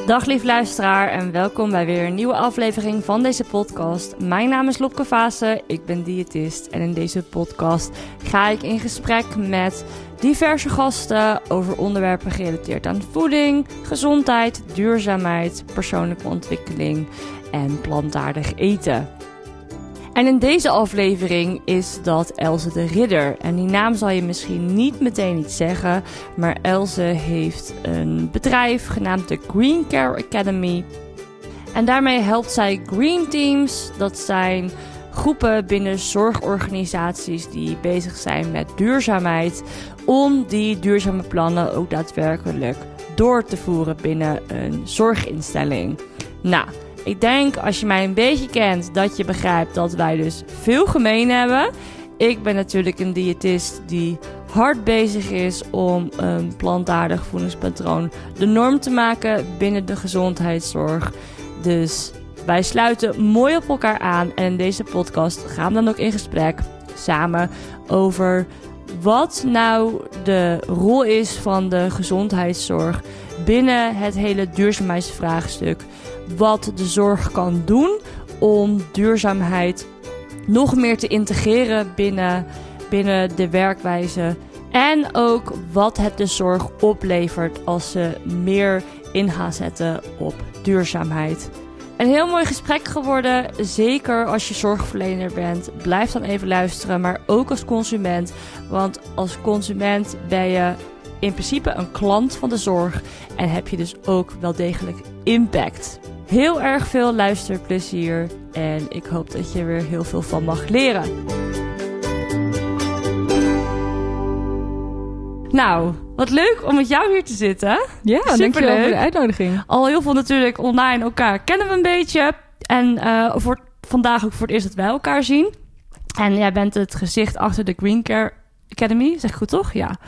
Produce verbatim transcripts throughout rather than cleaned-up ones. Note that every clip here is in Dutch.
Dag lief luisteraar en welkom bij weer een nieuwe aflevering van deze podcast. Mijn naam is Lopke Vaassen, ik ben diëtist en in deze podcast ga ik in gesprek met diverse gasten over onderwerpen gerelateerd aan voeding, gezondheid, duurzaamheid, persoonlijke ontwikkeling en plantaardig eten. En in deze aflevering is dat Else de Ridder. En die naam zal je misschien niet meteen iets zeggen, maar Else heeft een bedrijf genaamd de Green Care Academy. En daarmee helpt zij green teams, dat zijn groepen binnen zorgorganisaties die bezig zijn met duurzaamheid, om die duurzame plannen ook daadwerkelijk door te voeren binnen een zorginstelling. Nou, ik denk als je mij een beetje kent dat je begrijpt dat wij dus veel gemeen hebben. Ik ben natuurlijk een diëtist die hard bezig is om een plantaardig voedingspatroon de norm te maken binnen de gezondheidszorg. Dus wij sluiten mooi op elkaar aan en in deze podcast gaan we dan ook in gesprek samen over wat nou de rol is van de gezondheidszorg binnen het hele duurzaamheidsvraagstuk. Wat de zorg kan doen om duurzaamheid nog meer te integreren binnen, binnen de werkwijze. En ook wat het de zorg oplevert als ze meer in gaan zetten op duurzaamheid. Een heel mooi gesprek geworden, zeker als je zorgverlener bent. Blijf dan even luisteren, maar ook als consument. Want als consument ben je in principe een klant van de zorg en heb je dus ook wel degelijk impact. Heel erg veel luisterplezier en ik hoop dat je er weer heel veel van mag leren. Nou, wat leuk om met jou hier te zitten. Ja, dankjewel voor de uitnodiging. Al heel veel natuurlijk online elkaar kennen we een beetje. En uh, voor vandaag ook voor het eerst dat wij elkaar zien. En jij bent het gezicht achter de Green Care Academy. Zeg ik goed, toch? Ja.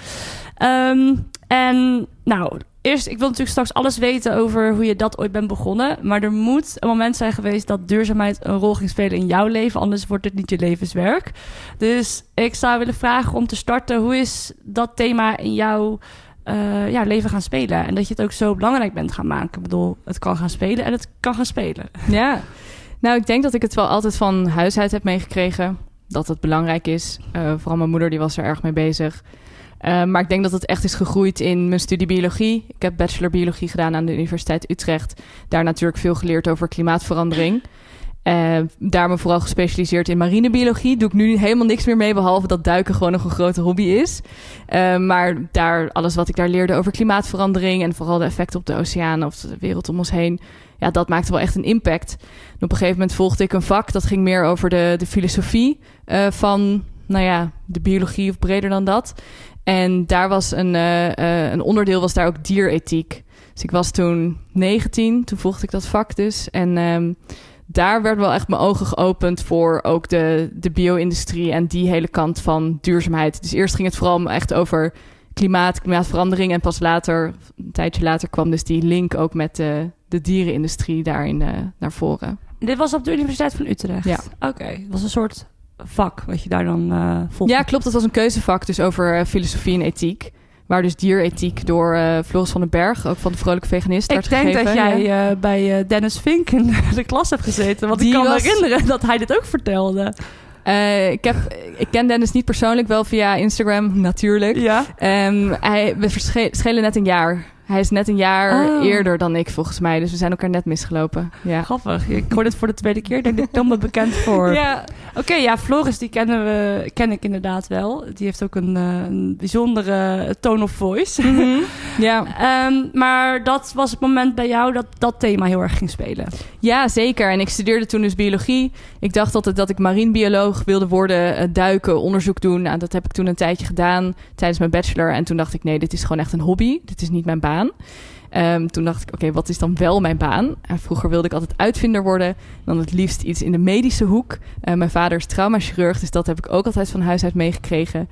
Um, en nou, eerst, ik wil natuurlijk straks alles weten over hoe je dat ooit bent begonnen. Maar er moet een moment zijn geweest dat duurzaamheid een rol ging spelen in jouw leven. Anders wordt het niet je levenswerk. Dus ik zou willen vragen om te starten. Hoe is dat thema in jouw uh, ja, leven gaan spelen? En dat je het ook zo belangrijk bent gaan maken. Ik bedoel, het kan gaan spelen en het kan gaan spelen. Ja, nou ik denk dat ik het wel altijd van huis uit heb meegekregen. Dat het belangrijk is. Uh, vooral mijn moeder die was er erg mee bezig. Uh, maar ik denk dat het echt is gegroeid in mijn studie biologie. Ik heb bachelor biologie gedaan aan de Universiteit Utrecht. Daar natuurlijk veel geleerd over klimaatverandering. Uh, daar me vooral gespecialiseerd in marinebiologie. Doe ik nu helemaal niks meer mee, behalve dat duiken gewoon nog een grote hobby is. Uh, maar daar, alles wat ik daar leerde over klimaatverandering en vooral de effecten op de oceanen of de wereld om ons heen, ja, dat maakte wel echt een impact. En op een gegeven moment volgde ik een vak, dat ging meer over de, de filosofie uh, van, nou ja, de biologie of breder dan dat. En daar was een, uh, uh, een onderdeel was daar ook dierethiek. Dus ik was toen negentien, toen volgde ik dat vak dus. En um, daar werd wel echt mijn ogen geopend voor ook de, de bio-industrie en die hele kant van duurzaamheid. Dus eerst ging het vooral echt over klimaat, klimaatverandering. En pas later, een tijdje later, kwam dus die link ook met de, de dierenindustrie daarin uh, naar voren. Dit was op de Universiteit van Utrecht? Ja. Oké, okay. Het was een soort vak wat je daar dan uh, volgt. Ja, klopt. Dat was een keuzevak dus over uh, filosofie en ethiek. Waar dus dierethiek door uh, Floris van den Berg, ook van de Vrolijke Veganist, werd gegeven. Ik denk dat jij ja. uh, bij uh, Dennis Vink in de klas hebt gezeten. Want die ik kan was... me herinneren dat hij dit ook vertelde. Uh, ik, heb, ik ken Dennis niet persoonlijk, wel via Instagram natuurlijk. Ja. Um, hij, we verschillen net een jaar. Hij is net een jaar oh. eerder dan ik, volgens mij. Dus we zijn elkaar net misgelopen. Ja. Grappig. Ik hoor dit voor de tweede keer. Denk ik dan me bekend voor. Ja. Oké, okay, ja, Floris, die kennen we, ken ik inderdaad wel. Die heeft ook een, uh, een bijzondere tone of voice. Mm-hmm. Ja. um, maar dat was het moment bij jou dat dat thema heel erg ging spelen. Ja, zeker. En ik studeerde toen dus biologie. Ik dacht altijd dat ik marinebioloog wilde worden, uh, duiken, onderzoek doen. Nou, dat heb ik toen een tijdje gedaan tijdens mijn bachelor. En toen dacht ik, nee, dit is gewoon echt een hobby. Dit is niet mijn baan. Um, toen dacht ik, oké, okay, wat is dan wel mijn baan? En vroeger wilde ik altijd uitvinder worden. Dan het liefst iets in de medische hoek. Uh, mijn vader is traumachirurg, dus dat heb ik ook altijd van huis uit meegekregen.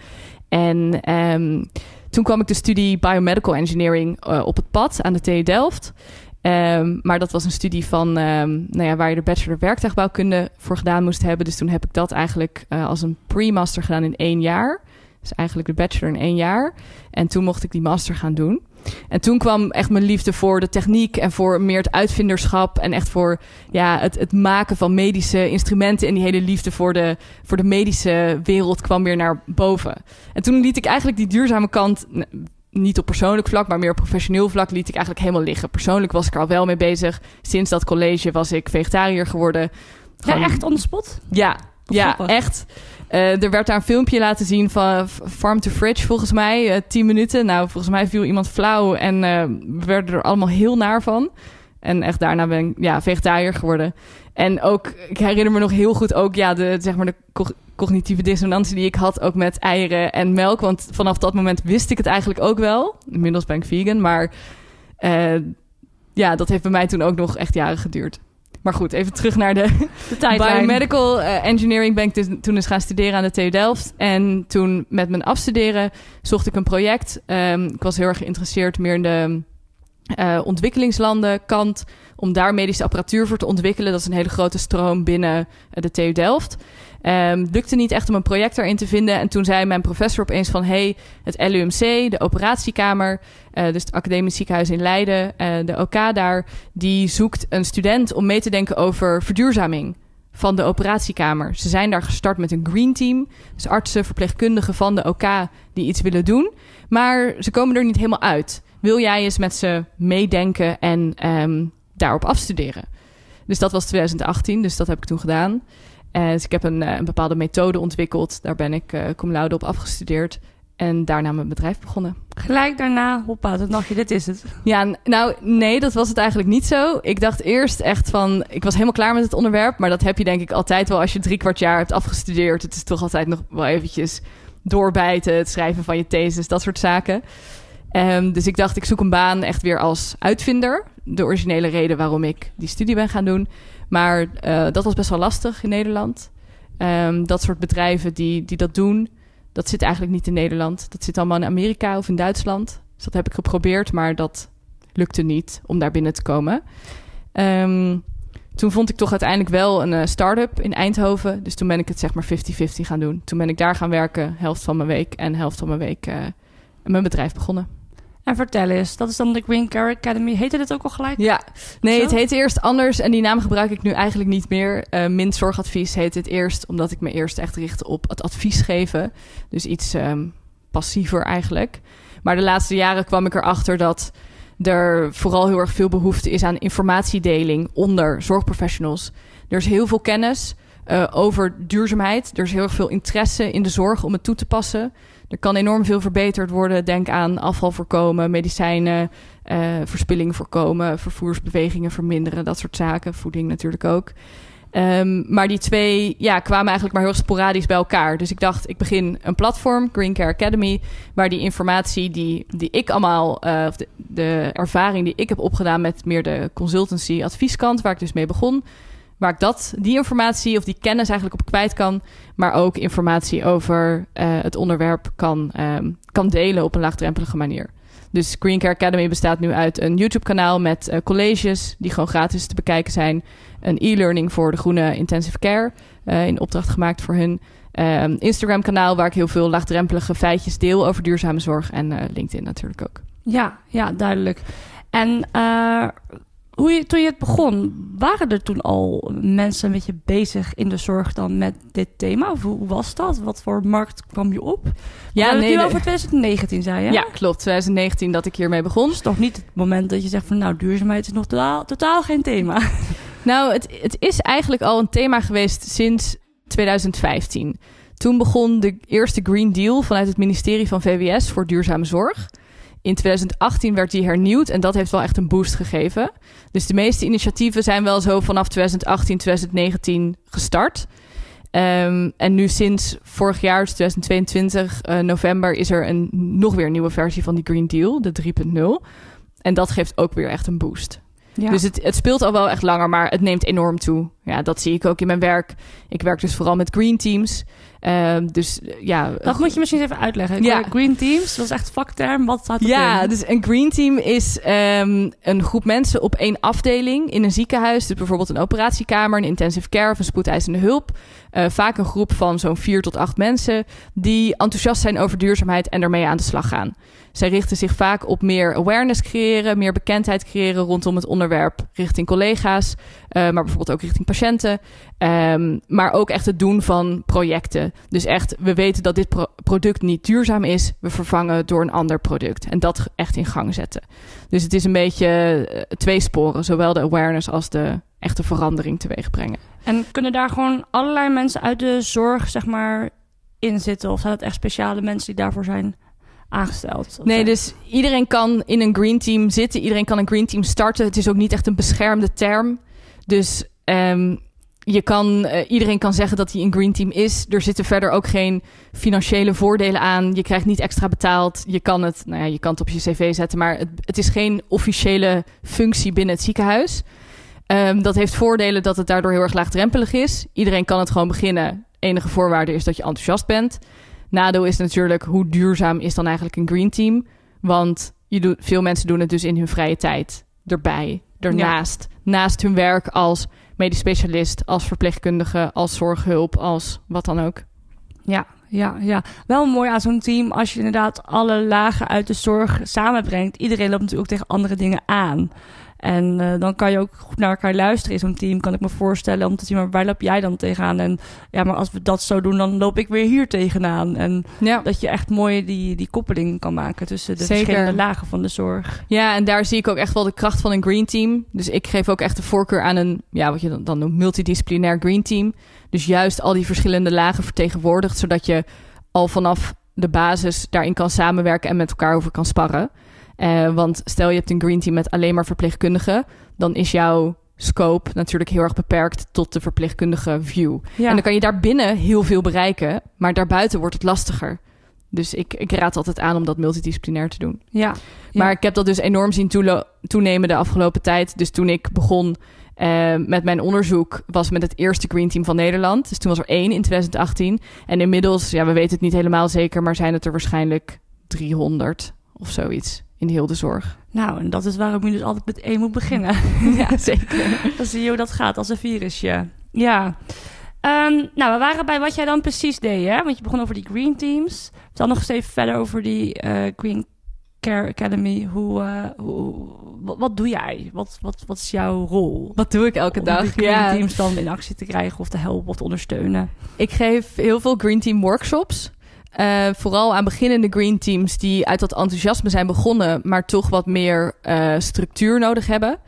En um, toen kwam ik de studie Biomedical Engineering uh, op het pad aan de T U Delft. Um, maar dat was een studie van, um, nou ja, waar je de bachelor werktuigbouwkunde voor gedaan moest hebben. Dus toen heb ik dat eigenlijk uh, als een pre-master gedaan in één jaar. Dus eigenlijk de bachelor in één jaar. En toen mocht ik die master gaan doen. En toen kwam echt mijn liefde voor de techniek en voor meer het uitvinderschap en echt voor ja, het, het maken van medische instrumenten en die hele liefde voor de, voor de medische wereld kwam weer naar boven. En toen liet ik eigenlijk die duurzame kant, niet op persoonlijk vlak, maar meer op professioneel vlak, liet ik eigenlijk helemaal liggen. Persoonlijk was ik er al wel mee bezig. Sinds dat college was ik vegetariër geworden. Gewoon... Ja, echt on the spot? Ja, ja echt. Uh, er werd daar een filmpje laten zien van Farm to Fridge, volgens mij. Uh, tien minuten. Nou, volgens mij viel iemand flauw en uh, we werden er allemaal heel naar van. En echt daarna ben ik ja, vegetariër geworden. En ook, ik herinner me nog heel goed ook ja, de, zeg maar de co- cognitieve dissonantie die ik had ook met eieren en melk. Want vanaf dat moment wist ik het eigenlijk ook wel. Inmiddels ben ik vegan, maar uh, ja, dat heeft bij mij toen ook nog echt jaren geduurd. Maar goed, even terug naar de, de tijdlijn. Biomedical uh, engineering ben ik dus, toen eens gaan studeren aan de T U Delft. En toen met mijn afstuderen zocht ik een project. Um, ik was heel erg geïnteresseerd meer in de uh, ontwikkelingslanden kant. Om daar medische apparatuur voor te ontwikkelen. Dat is een hele grote stroom binnen uh, de T U Delft. Um, lukte niet echt om een project daarin te vinden. En toen zei mijn professor opeens van... hey, het L U M C, de operatiekamer... Uh, dus het academisch ziekenhuis in Leiden, uh, de O K daar... die zoekt een student om mee te denken over verduurzaming van de operatiekamer. Ze zijn daar gestart met een green team. Dus artsen, verpleegkundigen van de O K die iets willen doen. Maar ze komen er niet helemaal uit. Wil jij eens met ze meedenken en um, daarop afstuderen? Dus dat was twintig achttien, dus dat heb ik toen gedaan... Uh, dus ik heb een, uh, een bepaalde methode ontwikkeld. Daar ben ik uh, cum laude op afgestudeerd. En daarna mijn bedrijf begonnen. Gelijk daarna, hoppa, toen dacht je, dit is het. Ja, n- nou nee, dat was het eigenlijk niet zo. Ik dacht eerst echt van, ik was helemaal klaar met het onderwerp. Maar dat heb je denk ik altijd wel als je drie kwart jaar hebt afgestudeerd. Het is toch altijd nog wel eventjes doorbijten, het schrijven van je thesis, dat soort zaken. Um, dus ik dacht, ik zoek een baan echt weer als uitvinder. De originele reden waarom ik die studie ben gaan doen. Maar uh, dat was best wel lastig in Nederland. Um, dat soort bedrijven die, die dat doen, dat zit eigenlijk niet in Nederland. Dat zit allemaal in Amerika of in Duitsland. Dus dat heb ik geprobeerd, maar dat lukte niet om daar binnen te komen. Um, toen vond ik toch uiteindelijk wel een uh, start-up in Eindhoven. Dus toen ben ik het zeg maar vijftig vijftig gaan doen. Toen ben ik daar gaan werken, helft van mijn week en helft van mijn week uh, mijn bedrijf begonnen. En vertel eens, dat is dan de Green Care Academy. Heette dit ook al gelijk? Ja, nee, Zo? Het heette eerst anders en die naam gebruik ik nu eigenlijk niet meer. Uh, Mint Zorgadvies heet het eerst, omdat ik me eerst echt richtte op het advies geven. Dus iets um, passiever eigenlijk. Maar de laatste jaren kwam ik erachter dat er vooral heel erg veel behoefte is aan informatiedeling onder zorgprofessionals. Er is heel veel kennis uh, over duurzaamheid. Er is heel erg veel interesse in de zorg om het toe te passen. Er kan enorm veel verbeterd worden. Denk aan afval voorkomen, medicijnen, uh, verspilling voorkomen, vervoersbewegingen verminderen, dat soort zaken. Voeding natuurlijk ook. Um, maar die twee ja, kwamen eigenlijk maar heel sporadisch bij elkaar. Dus ik dacht, ik begin een platform, Green Care Academy, waar die informatie die, die ik allemaal, uh, of de, de ervaring die ik heb opgedaan met meer de consultancy advieskant, waar ik dus mee begon, waar ik dat, die informatie of die kennis eigenlijk op kwijt kan, maar ook informatie over uh, het onderwerp kan, um, kan delen op een laagdrempelige manier. Dus Green Care Academy bestaat nu uit een YouTube-kanaal met uh, colleges die gewoon gratis te bekijken zijn. Een e-learning voor de groene intensive care, uh, in opdracht gemaakt voor hun. Uh, een Instagram-kanaal waar ik heel veel laagdrempelige feitjes deel over duurzame zorg. En uh, LinkedIn natuurlijk ook. Ja, ja, duidelijk. En uh, hoe je, toen je het begon, waren er toen al mensen een beetje bezig in de zorg dan met dit thema? Of hoe was dat? Wat voor markt kwam je op? Ja, nee, het nu over twintig negentien, zei je? Ja, klopt. twintig negentien dat ik hiermee begon. Het is toch niet het moment dat je zegt van nou, duurzaamheid is nog totaal, totaal geen thema? Nou, het, het is eigenlijk al een thema geweest sinds twintig vijftien. Toen begon de eerste Green Deal vanuit het ministerie van V W S voor duurzame zorg. In twintig achttien werd die hernieuwd en dat heeft wel echt een boost gegeven. Dus de meeste initiatieven zijn wel zo vanaf twintig achttien, twintig negentien gestart. Um, en nu sinds vorig jaar, dus twintig tweeëntwintig, uh, november, is er een nog weer een nieuwe versie van die Green Deal, de drie punt nul. En dat geeft ook weer echt een boost. Ja. Dus het, het speelt al wel echt langer, maar het neemt enorm toe. Ja, dat zie ik ook in mijn werk. Ik werk dus vooral met green teams. Uh, dus ja... Dat moet je misschien even uitleggen. Ja. Green teams, dat is echt vakterm. Wat staat dat Ja, in? dus een green team is um, een groep mensen op één afdeling in een ziekenhuis. Dus bijvoorbeeld een operatiekamer, een intensive care of een spoedeisende hulp. Uh, vaak een groep van zo'n vier tot acht mensen die enthousiast zijn over duurzaamheid en ermee aan de slag gaan. Zij richten zich vaak op meer awareness creëren, meer bekendheid creëren rondom het onderwerp richting collega's, uh, maar bijvoorbeeld ook richting patiënten. Um, maar ook echt het doen van projecten. Dus echt, we weten dat dit pro- product niet duurzaam is, we vervangen het door een ander product. En dat echt in gang zetten. Dus het is een beetje uh, twee sporen, zowel de awareness als de echte verandering teweeg brengen. En kunnen daar gewoon allerlei mensen uit de zorg, zeg maar, in zitten? Of zijn het echt speciale mensen die daarvoor zijn aangesteld? Nee, dus iedereen kan in een green team zitten. Iedereen kan een green team starten. Het is ook niet echt een beschermde term. Dus um, je kan, uh, iedereen kan zeggen dat hij een green team is. Er zitten verder ook geen financiële voordelen aan. Je krijgt niet extra betaald. Je kan het, nou ja, je kan het op je cv zetten. Maar het, het is geen officiële functie binnen het ziekenhuis. Um, dat heeft voordelen dat het daardoor heel erg laagdrempelig is. Iedereen kan het gewoon beginnen. Enige voorwaarde is dat je enthousiast bent. Nadeel is natuurlijk, hoe duurzaam is dan eigenlijk een green team? Want je doet, veel mensen doen het dus in hun vrije tijd erbij, ernaast. Ja. Naast hun werk als medisch specialist, als verpleegkundige, als zorghulp, als wat dan ook. Ja, ja, ja. Wel mooi aan zo'n team als je inderdaad alle lagen uit de zorg samenbrengt. Iedereen loopt natuurlijk ook tegen andere dingen aan. En uh, dan kan je ook goed naar elkaar luisteren in zo'n team, kan ik me voorstellen, om te zien, maar waar loop jij dan tegenaan? En ja, maar als we dat zo doen, dan loop ik weer hier tegenaan. En ja. dat je echt mooi die, die koppeling kan maken tussen de Zeker. verschillende lagen van de zorg. Ja, en daar zie ik ook echt wel de kracht van een green team. Dus ik geef ook echt de voorkeur aan een, ja, wat je dan, dan noemt, multidisciplinair green team. Dus juist al die verschillende lagen vertegenwoordigt, zodat je al vanaf de basis daarin kan samenwerken en met elkaar over kan sparren. Uh, want stel je hebt een green team met alleen maar verpleegkundigen, dan is jouw scope natuurlijk heel erg beperkt tot de verpleegkundige view. Ja. En dan kan je daarbinnen heel veel bereiken, maar daarbuiten wordt het lastiger. Dus ik, ik raad altijd aan om dat multidisciplinair te doen. Ja. Maar ja. ik heb dat dus enorm zien toelo- toenemen de afgelopen tijd. Dus toen ik begon uh, met mijn onderzoek, was met het eerste green team van Nederland. Dus toen was er één in twintig achttien. En inmiddels, ja, we weten het niet helemaal zeker, maar zijn het er waarschijnlijk driehonderd of zoiets in heel de zorg. Nou, en dat is waarom je dus altijd met één moet beginnen. Ja, zeker. Dan zie je hoe dat gaat als een virusje. Ja. Um, nou, we waren bij wat jij dan precies deed, hè? Want je begon over die green teams. Dan nog eens even verder over die uh, Green Care Academy. Hoe, uh, hoe, wat, wat doe jij? Wat, wat, wat is jouw rol? Wat doe ik elke om dag? die green ja. teams dan in actie te krijgen of te helpen of te ondersteunen? Ik geef heel veel green team workshops. Uh, vooral aan beginnende green teams die uit dat enthousiasme zijn begonnen, maar toch wat meer uh, structuur nodig hebben.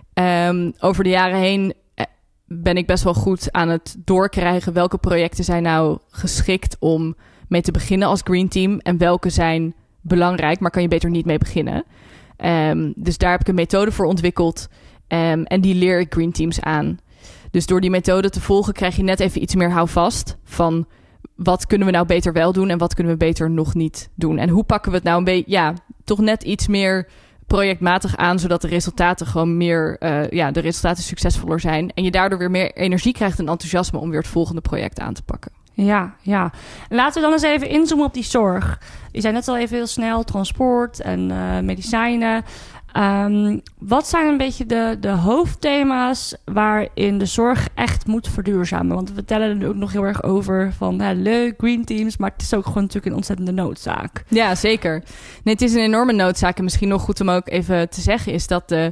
Um, over de jaren heen ben ik best wel goed aan het doorkrijgen welke projecten zijn nou geschikt om mee te beginnen als green team en welke zijn belangrijk, maar kan je beter niet mee beginnen. Um, dus daar heb ik een methode voor ontwikkeld um, en die leer ik green teams aan. Dus door die methode te volgen krijg je net even iets meer houvast van wat kunnen we nou beter wel doen en wat kunnen we beter nog niet doen. En hoe pakken we het nou een beetje, ja, toch net iets meer projectmatig aan, zodat de resultaten gewoon meer, uh, ja, de resultaten succesvoller zijn. En je daardoor weer meer energie krijgt en enthousiasme om weer het volgende project aan te pakken. Ja, ja. Laten we dan eens even inzoomen op die zorg. Je zei net al even heel snel, transport en uh, medicijnen. Um, wat zijn een beetje de, de hoofdthema's waarin de zorg echt moet verduurzamen? Want we vertellen er nu ook nog heel erg over van hè, leuk, green teams, maar het is ook gewoon natuurlijk een ontzettende noodzaak. Ja, zeker. Nee, het is een enorme noodzaak. En misschien nog goed om ook even te zeggen is dat de,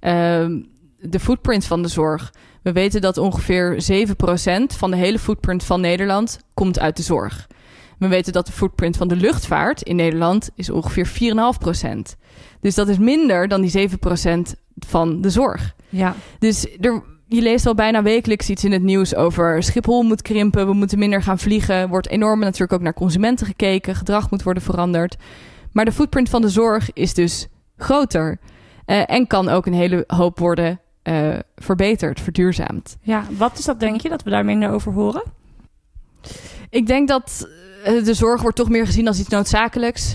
uh, de footprint van de zorg. We weten dat ongeveer zeven procent van de hele footprint van Nederland komt uit de zorg. We weten dat de footprint van de luchtvaart in Nederland is ongeveer vier komma vijf procent. Dus dat is minder dan die zeven procent van de zorg. Ja. Dus er, je leest al bijna wekelijks iets in het nieuws over Schiphol moet krimpen, we moeten minder gaan vliegen. Wordt enorm natuurlijk ook naar consumenten gekeken, gedrag moet worden veranderd. Maar de footprint van de zorg is dus groter uh, en kan ook een hele hoop worden uh, verbeterd, verduurzaamd. Ja, wat is dat, denk je, dat we daar minder over horen? Ik denk dat de zorg wordt toch meer gezien als iets noodzakelijks.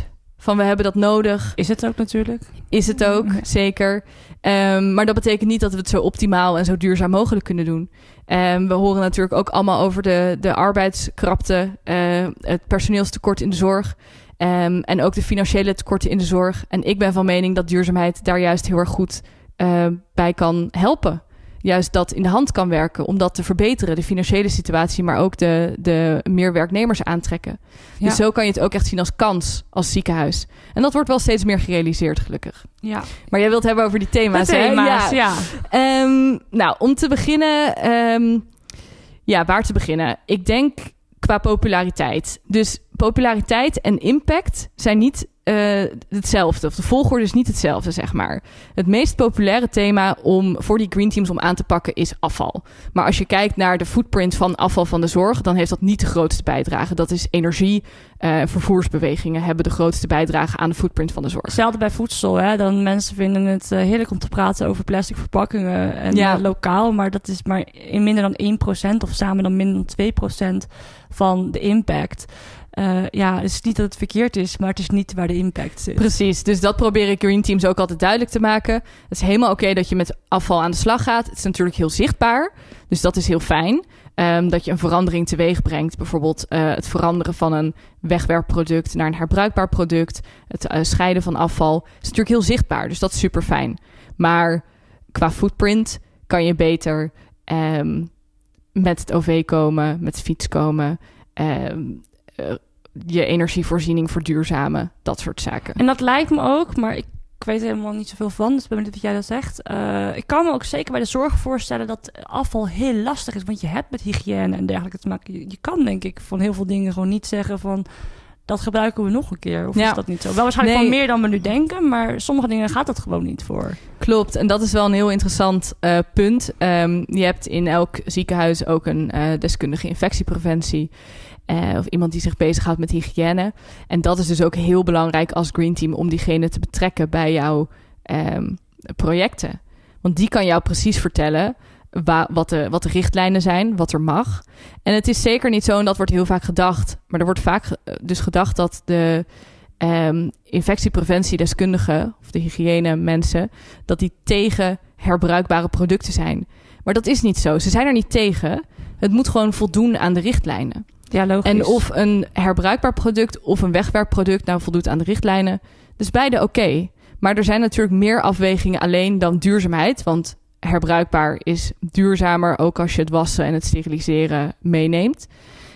van we hebben dat nodig. Is het ook natuurlijk. Is het ook, Ja. zeker. Um, maar dat betekent niet dat we het zo optimaal en zo duurzaam mogelijk kunnen doen. Um, we horen natuurlijk ook allemaal over de, de arbeidskrapte, uh, het personeelstekort in de zorg. Um, en ook de financiële tekorten in de zorg. En ik ben van mening dat duurzaamheid daar juist heel erg goed uh, bij kan helpen. Juist dat in de hand kan werken om dat te verbeteren. De financiële situatie, maar ook de, de meer werknemers aantrekken. Ja. Dus zo kan je het ook echt zien als kans, als ziekenhuis. En dat wordt wel steeds meer gerealiseerd, gelukkig. Ja. Maar jij wilt het hebben over die thema's, De thema's, hè? ja. ja. Um, nou, om te beginnen... Um, ja, waar te beginnen? Ik denk qua populariteit. Dus populariteit en impact zijn niet uh, hetzelfde. Of de volgorde is niet hetzelfde, zeg maar. Het meest populaire thema om voor die green teams om aan te pakken is afval. Maar als je kijkt naar de footprint van afval van de zorg, dan heeft dat niet de grootste bijdrage. Dat is energie en uh, vervoersbewegingen hebben de grootste bijdrage aan de footprint van de zorg. Hetzelfde bij voedsel, hè. Dan mensen vinden het uh, heerlijk om te praten over plastic verpakkingen en Ja. uh, lokaal, maar dat is maar in minder dan één procent of samen dan minder dan twee procent van de impact. Uh, ja, het is niet dat het verkeerd is, maar het is niet waar de impact zit. Precies, dus dat probeer ik green teams ook altijd duidelijk te maken. Het is helemaal oké okay dat je met afval aan de slag gaat. Het is natuurlijk heel zichtbaar, dus dat is heel fijn. Um, dat je een verandering teweeg brengt. Bijvoorbeeld uh, het veranderen van een wegwerpproduct naar een herbruikbaar product. Het uh, scheiden van afval is natuurlijk heel zichtbaar, dus dat is super fijn. Maar qua footprint kan je beter um, met het O V komen, met de fiets komen... Um, Uh, je energievoorziening verduurzamen, dat soort zaken. En dat lijkt me ook, maar ik, ik weet er helemaal niet zoveel van, dus ben benieuwd wat jij dat zegt. Uh, ik kan me ook zeker bij de zorg voorstellen dat afval heel lastig is, want je hebt met hygiëne en dergelijke te maken. Je, je kan denk ik van heel veel dingen gewoon niet zeggen van, dat gebruiken we nog een keer. Of ja. Is dat niet zo? Wel waarschijnlijk nee. Wel meer dan we nu denken, maar sommige dingen gaat dat gewoon niet voor. Klopt, en dat is wel een heel interessant uh, punt. Um, je hebt in elk ziekenhuis ook een uh, deskundige infectiepreventie. Uh, of iemand die zich bezighoudt met hygiëne. En dat is dus ook heel belangrijk als Green Team om diegene te betrekken bij jouw um, projecten. Want die kan jou precies vertellen wa- wat, de, wat de richtlijnen zijn, wat er mag. En het is zeker niet zo, en dat wordt heel vaak gedacht, maar er wordt vaak ge- dus gedacht dat de um, infectiepreventiedeskundigen of de hygiëne mensen, dat die tegen herbruikbare producten zijn. Maar dat is niet zo. Ze zijn er niet tegen. Het moet gewoon voldoen aan de richtlijnen. Ja, logisch. En of een herbruikbaar product of een wegwerpproduct nou voldoet aan de richtlijnen. Dus beide oké. Okay. Maar er zijn natuurlijk meer afwegingen alleen dan duurzaamheid. Want herbruikbaar is duurzamer, ook als je het wassen en het steriliseren meeneemt.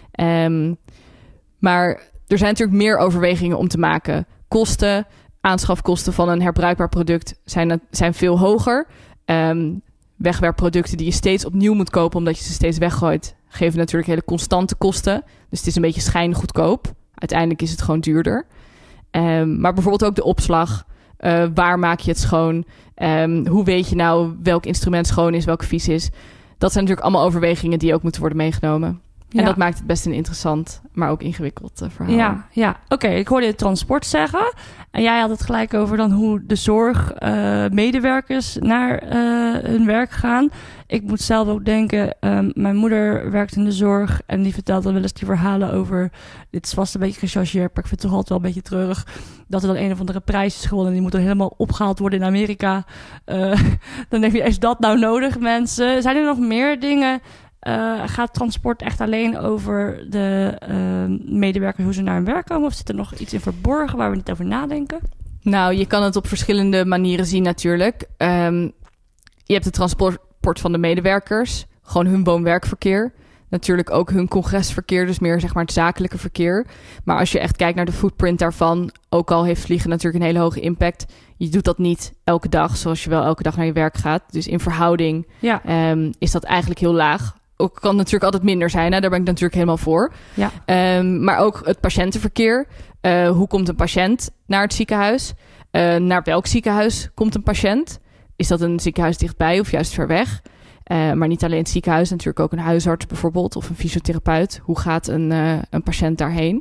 Um, maar er zijn natuurlijk meer overwegingen om te maken. Kosten, aanschafkosten van een herbruikbaar product zijn, zijn veel hoger. Um, wegwerpproducten die je steeds opnieuw moet kopen omdat je ze steeds weggooit, geven natuurlijk hele constante kosten. Dus het is een beetje schijngoedkoop. Uiteindelijk is het gewoon duurder. Um, maar bijvoorbeeld ook de opslag. Uh, waar maak je het schoon? Um, hoe weet je nou welk instrument schoon is, welk vies is? Dat zijn natuurlijk allemaal overwegingen die ook moeten worden meegenomen. En ja. Dat maakt het best een interessant, maar ook ingewikkeld uh, verhaal. Ja, ja. oké. Okay, ik hoorde je transport zeggen. En jij had het gelijk over dan hoe de zorgmedewerkers uh, naar uh, hun werk gaan. Ik moet zelf ook denken, um, mijn moeder werkt in de zorg en die vertelt dan wel eens die verhalen over, dit is vast een beetje gechargeerd, maar ik vind het toch altijd wel een beetje treurig, dat er dan een of andere prijs is gewonnen en die moet dan helemaal opgehaald worden in Amerika. Uh, dan denk je, is dat nou nodig, mensen? Zijn er nog meer dingen? Uh, gaat transport echt alleen over de uh, medewerkers, hoe ze naar hun werk komen? Of zit er nog iets in verborgen waar we niet over nadenken? Nou, je kan het op verschillende manieren zien natuurlijk. Um, je hebt het transport van de medewerkers, gewoon hun woon-werkverkeer. Natuurlijk ook hun congresverkeer, dus meer zeg maar het zakelijke verkeer. Maar als je echt kijkt naar de footprint daarvan, ook al heeft vliegen natuurlijk een hele hoge impact, je doet dat niet elke dag, zoals je wel elke dag naar je werk gaat. Dus in verhouding ja. um, is dat eigenlijk heel laag. Ook kan natuurlijk altijd minder zijn, hè? Daar ben ik natuurlijk helemaal voor. Ja. Um, maar ook het patiëntenverkeer. Uh, hoe komt een patiënt naar het ziekenhuis? Uh, naar welk ziekenhuis komt een patiënt? Is dat een ziekenhuis dichtbij of juist ver weg? Uh, maar niet alleen het ziekenhuis, natuurlijk ook een huisarts bijvoorbeeld of een fysiotherapeut. Hoe gaat een, uh, een patiënt daarheen?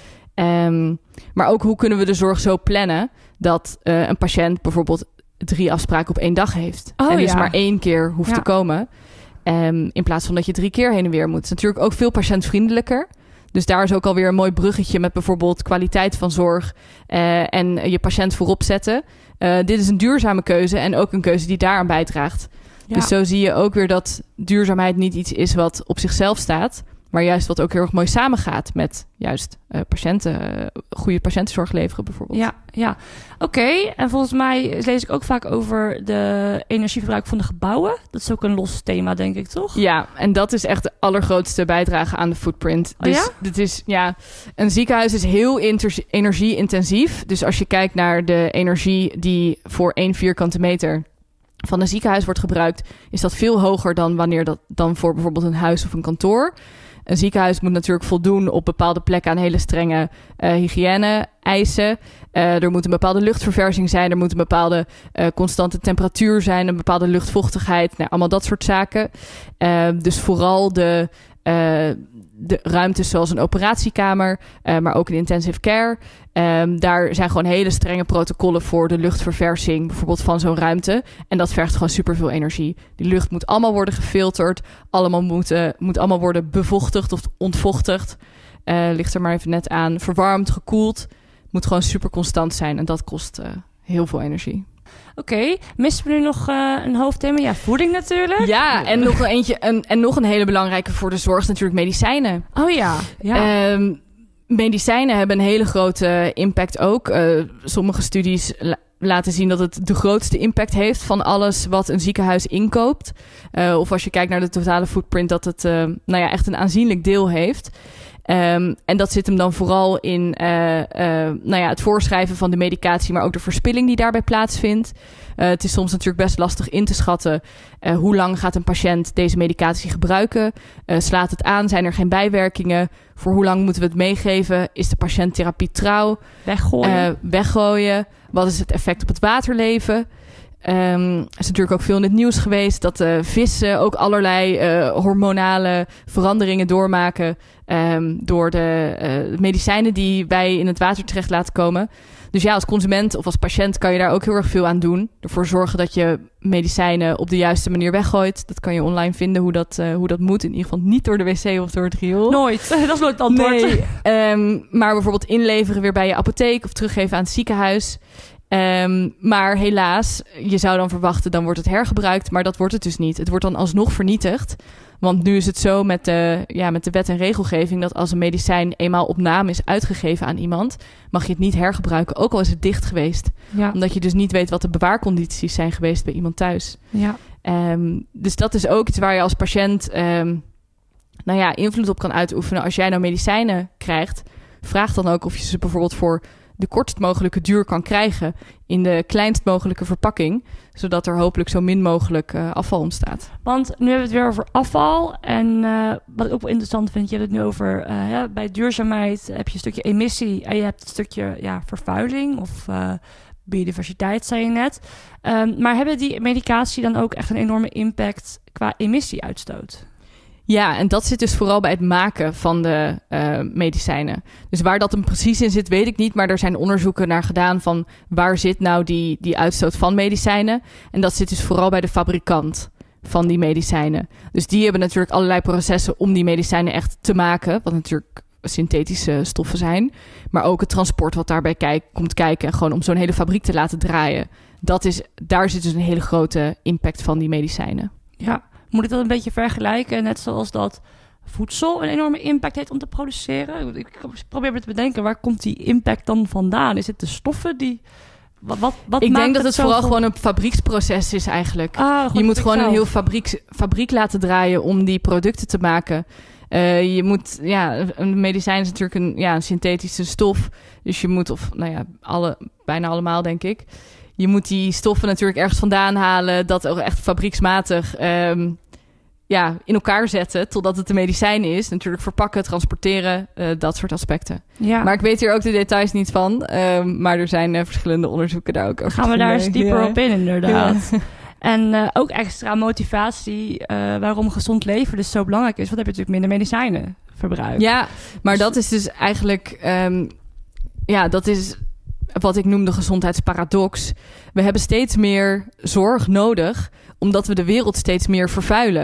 Um, maar ook hoe kunnen we de zorg zo plannen dat uh, een patiënt bijvoorbeeld drie afspraken op één dag heeft. Oh, en dus ja. maar één keer hoeft ja. te komen. Um, in plaats van dat je drie keer heen en weer moet. Het is natuurlijk ook veel patiëntvriendelijker. Dus daar is ook alweer een mooi bruggetje met bijvoorbeeld kwaliteit van zorg uh, en je patiënt voorop zetten. Uh, dit is een duurzame keuze en ook een keuze die daaraan bijdraagt. Ja. Dus zo zie je ook weer dat duurzaamheid niet iets is wat op zichzelf staat, maar juist wat ook heel erg mooi samengaat met juist uh, patiënten, uh, goede patiëntenzorg leveren bijvoorbeeld. Ja, ja. Oké. Okay. En volgens mij lees ik ook vaak over de energieverbruik van de gebouwen. Dat is ook een los thema, denk ik, toch? Ja, en dat is echt de allergrootste bijdrage aan de footprint. Dus oh ja? dit is, ja, een ziekenhuis is heel inter- energie-intensief. Dus als je kijkt naar de energie die voor één vierkante meter van een ziekenhuis wordt gebruikt, is dat veel hoger dan wanneer dat dan voor bijvoorbeeld een huis of een kantoor. Een ziekenhuis moet natuurlijk voldoen op bepaalde plekken aan hele strenge uh, hygiëne-eisen. Uh, er moet een bepaalde luchtverversing zijn. Er moet een bepaalde uh, constante temperatuur zijn. Een bepaalde luchtvochtigheid. Nou, allemaal dat soort zaken. Uh, dus vooral de, uh, de ruimtes zoals een operatiekamer, uh, maar ook een intensive care. Um, daar zijn gewoon hele strenge protocollen voor de luchtverversing, bijvoorbeeld van zo'n ruimte. En dat vergt gewoon superveel energie. Die lucht moet allemaal worden gefilterd. Allemaal moet, uh, moet allemaal worden bevochtigd of ontvochtigd. Uh, ligt er maar even net aan. Verwarmd, gekoeld. Moet gewoon super constant zijn. En dat kost uh, heel veel energie. Oké, okay. Missen we nu nog uh, een hoofdthema? Ja, voeding natuurlijk. Ja, en nog een eentje. En, en nog een hele belangrijke voor de zorg natuurlijk medicijnen. Oh ja, ja. Um, medicijnen hebben een hele grote impact ook. Uh, sommige studies la- laten zien dat het de grootste impact heeft van alles wat een ziekenhuis inkoopt. Uh, of als je kijkt naar de totale footprint, dat het uh, nou ja, echt een aanzienlijk deel heeft. Um, en dat zit hem dan vooral in uh, uh, nou ja, het voorschrijven van de medicatie, maar ook de verspilling die daarbij plaatsvindt. Uh, het is soms natuurlijk best lastig in te schatten uh, hoe lang gaat een patiënt deze medicatie gebruiken. Uh, slaat het aan? Zijn er geen bijwerkingen? Voor hoe lang moeten we het meegeven? Is de patiënt therapie trouw? Weggooien. Uh, weggooien. Wat is het effect op het waterleven? Um, er is natuurlijk ook veel in het nieuws geweest dat uh, vissen ook allerlei uh, hormonale veranderingen doormaken um, door de uh, medicijnen die wij in het water terecht laten komen. Dus ja, als consument of als patiënt kan je daar ook heel erg veel aan doen. Ervoor zorgen dat je medicijnen op de juiste manier weggooit. Dat kan je online vinden hoe dat, uh, hoe dat moet. In ieder geval niet door de wc of door het riool. Nooit. Dat is nooit het antwoord. Nee. Um, maar bijvoorbeeld inleveren weer bij je apotheek of teruggeven aan het ziekenhuis. Um, maar helaas, je zou dan verwachten, dan wordt het hergebruikt. Maar dat wordt het dus niet. Het wordt dan alsnog vernietigd. Want nu is het zo met de, ja, met de wet en regelgeving dat als een medicijn eenmaal op naam is uitgegeven aan iemand, mag je het niet hergebruiken, ook al is het dicht geweest. Ja. Omdat je dus niet weet wat de bewaarcondities zijn geweest bij iemand thuis. Ja. Um, dus dat is ook iets waar je als patiënt um, nou ja, invloed op kan uitoefenen. Als jij nou medicijnen krijgt, vraag dan ook of je ze bijvoorbeeld voor de kortst mogelijke duur kan krijgen in de kleinst mogelijke verpakking, zodat er hopelijk zo min mogelijk uh, afval ontstaat. Want nu hebben we het weer over afval. En uh, wat ik ook wel interessant vind, je hebt het nu over uh, ja, bij duurzaamheid heb je een stukje emissie en je hebt een stukje ja, vervuiling of uh, biodiversiteit, zei je net. Um, maar hebben die medicatie dan ook echt een enorme impact qua emissieuitstoot? Ja, en dat zit dus vooral bij het maken van de uh, medicijnen. Dus waar dat hem precies in zit, weet ik niet. Maar er zijn onderzoeken naar gedaan van waar zit nou die, die uitstoot van medicijnen. En dat zit dus vooral bij de fabrikant van die medicijnen. Dus die hebben natuurlijk allerlei processen om die medicijnen echt te maken. Wat natuurlijk synthetische stoffen zijn. Maar ook het transport wat daarbij kijk, komt kijken. Gewoon om zo'n hele fabriek te laten draaien. Dat is, daar zit dus een hele grote impact van die medicijnen. Ja. Moet ik dat een beetje vergelijken? Net zoals dat voedsel een enorme impact heeft om te produceren. Ik probeer me te bedenken, waar komt die impact dan vandaan? Is het de stoffen die... Wat, wat, wat ik maakt denk dat het, het vooral van... gewoon een fabrieksproces is eigenlijk. Ah, je moet gewoon zelf. een heel fabriek, fabriek laten draaien om die producten te maken. Uh, je moet, ja, een medicijn is natuurlijk een, ja, een synthetische stof. Dus je moet, of nou ja, alle, bijna allemaal denk ik. Je moet die stoffen natuurlijk ergens vandaan halen. Dat ook echt fabrieksmatig um, ja, in elkaar zetten. Totdat het een medicijn is. Natuurlijk verpakken, transporteren. Uh, dat soort aspecten. Ja. Maar ik weet hier ook de details niet van. Um, maar er zijn uh, verschillende onderzoeken daar ook over. Gaan we daar eens dieper ja. op in inderdaad. Ja. En uh, ook extra motivatie uh, waarom gezond leven dus zo belangrijk is. Want dan heb je natuurlijk minder medicijnen verbruikt. Ja, maar dat is dus eigenlijk... Um, ja, dat is... wat ik noem de gezondheidsparadox. We hebben steeds meer zorg nodig, omdat we de wereld steeds meer vervuilen.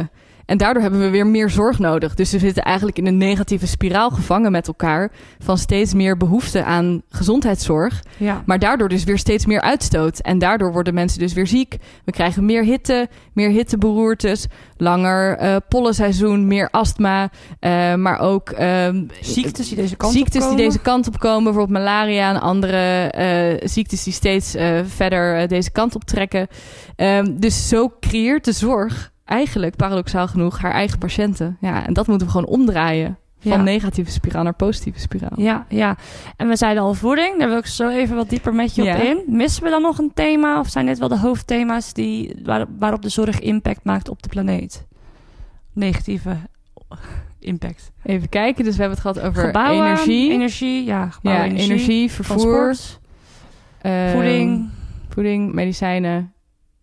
en daardoor hebben we weer meer zorg nodig. Dus we zitten eigenlijk in een negatieve spiraal gevangen met elkaar van steeds meer behoefte aan gezondheidszorg. Ja. Maar daardoor dus weer steeds meer uitstoot. En daardoor worden mensen dus weer ziek. We krijgen meer hitte, meer hitteberoertes, langer uh, pollenseizoen, meer astma, uh, maar ook uh, ziektes die deze kant ziektes op komen. die deze kant op komen, bijvoorbeeld malaria en andere uh, ziektes die steeds uh, verder uh, deze kant op trekken. Um, dus zo creëert de zorg eigenlijk, paradoxaal genoeg, haar eigen patiënten. Ja, en dat moeten we gewoon omdraaien. Van ja. negatieve spiraal naar positieve spiraal. Ja, ja. En we zeiden al voeding. Daar wil ik zo even wat dieper met je ja. op in. Missen we dan nog een thema? Of zijn dit wel de hoofdthema's die, waar, waarop de zorg impact maakt op de planeet? Negatieve impact. Even kijken. Dus we hebben het gehad over gebouwen, energie. Energie, ja. Gebouwen, ja, energie, energie, vervoer. Um, voeding. Voeding, medicijnen.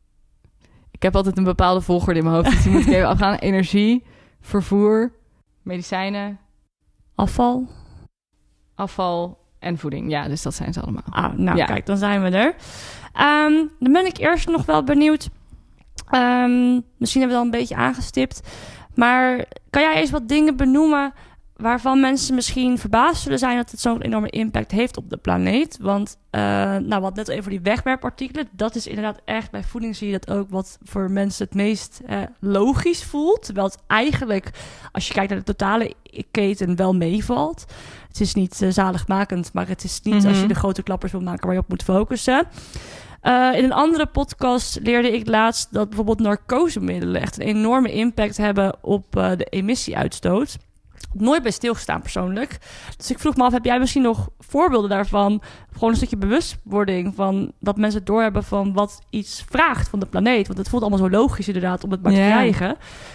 Ik heb altijd een bepaalde volgorde in mijn hoofd. Dus die moet ik even afgaan. Energie, vervoer, medicijnen. Afval. Afval en voeding. Ja, dus dat zijn ze allemaal. Ah, nou, ja. kijk, dan zijn we er. Um, dan ben ik eerst nog wel benieuwd. Um, misschien hebben we dat een beetje aangestipt. Maar kan jij eens wat dingen benoemen waarvan mensen misschien verbaasd zullen zijn dat het zo'n enorme impact heeft op de planeet? Want, uh, nou, wat net even die wegwerpartikelen, dat is inderdaad echt, bij voeding zie je dat ook wat voor mensen het meest uh, logisch voelt. Terwijl het eigenlijk, als je kijkt naar de totale keten, wel meevalt. Het is niet uh, zaligmakend, maar het is niet mm-hmm. als je de grote klappers wil maken waar je op moet focussen. Uh, in een andere podcast leerde ik laatst dat bijvoorbeeld narcosemiddelen echt een enorme impact hebben op uh, de emissieuitstoot. Nooit bij stilgestaan persoonlijk. Dus ik vroeg me af, heb jij misschien nog voorbeelden daarvan? Gewoon een stukje bewustwording van dat mensen doorhebben van wat iets vraagt van de planeet. Want het voelt allemaal zo logisch inderdaad om het maar te yeah. krijgen.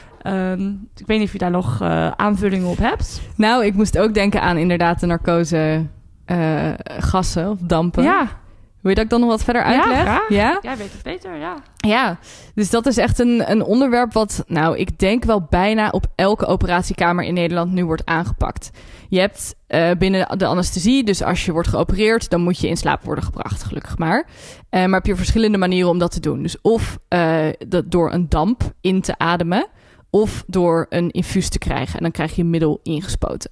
Um, ik weet niet of je daar nog uh, aanvullingen op hebt. Nou, ik moest ook denken aan inderdaad de narcose uh, gassen of dampen. Ja. Wil je dat ik dan nog wat verder uitleg? Ja, graag. Ja? Jij weet het beter, ja. Ja, dus dat is echt een, een onderwerp wat, nou, ik denk wel bijna op elke operatiekamer in Nederland nu wordt aangepakt. Je hebt uh, binnen de anesthesie, dus als je wordt geopereerd, dan moet je in slaap worden gebracht, gelukkig maar. Uh, maar heb je verschillende manieren om dat te doen. Dus of uh, dat door een damp in te ademen, of door een infuus te krijgen. En dan krijg je een middel ingespoten.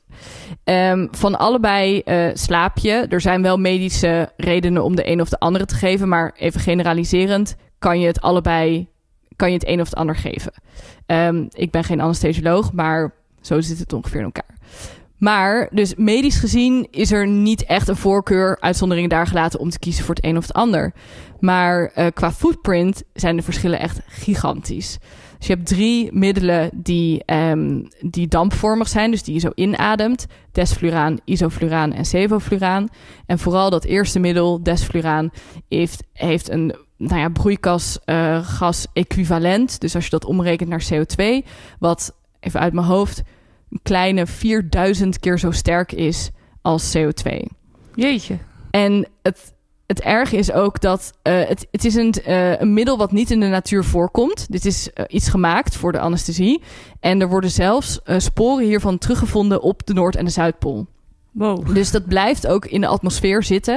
Um, van allebei uh, slaap je. Er zijn wel medische redenen om de een of de andere te geven. Maar even generaliserend kan je het allebei, kan je het een of het ander geven. Um, ik ben geen anesthesioloog, maar zo zit het ongeveer in elkaar. Maar dus medisch gezien is er niet echt een voorkeur, uitzonderingen daar gelaten, om te kiezen voor het een of het ander. Maar uh, qua footprint zijn de verschillen echt gigantisch. Dus je hebt drie middelen die, um, die dampvormig zijn, dus die je zo inademt. Desfluraan, isofluraan en sevofluraan. En vooral dat eerste middel, desfluraan, heeft, heeft een nou ja, broeikasgas uh, equivalent. Dus als je dat omrekent naar C O twee, wat, even uit mijn hoofd, een kleine vierduizend keer zo sterk is als C O twee. Jeetje. En het... Het erge is ook dat uh, het, het is een, uh, een middel wat niet in de natuur voorkomt. Dit is uh, iets gemaakt voor de anesthesie. En er worden zelfs uh, sporen hiervan teruggevonden op de Noord- en de Zuidpool. Wow. Dus dat blijft ook in de atmosfeer zitten.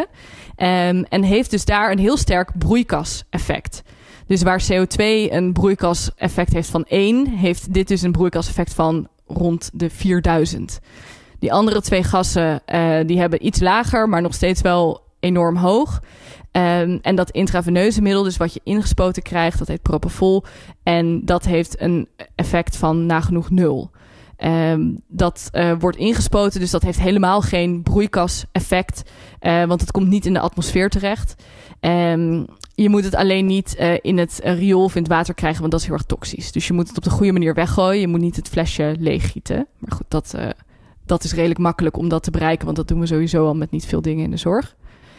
Um, en heeft dus daar een heel sterk broeikaseffect. Dus waar C O twee een broeikaseffect heeft van één... heeft dit dus een broeikaseffect van rond de vierduizend. Die andere twee gassen uh, die hebben iets lager, maar nog steeds wel enorm hoog. Um, en dat intraveneuze middel, dus wat je ingespoten krijgt, dat heet propofol. En dat heeft een effect van nagenoeg nul. Um, dat uh, wordt ingespoten, dus dat heeft helemaal geen broeikaseffect. Uh, want het komt niet in de atmosfeer terecht. Um, je moet het alleen niet uh, in het uh, riool of in het water krijgen, want dat is heel erg toxisch. Dus je moet het op de goede manier weggooien. Je moet niet het flesje leeggieten. Maar goed, dat, uh, dat is redelijk makkelijk om dat te bereiken, want dat doen we sowieso al met niet veel dingen in de zorg.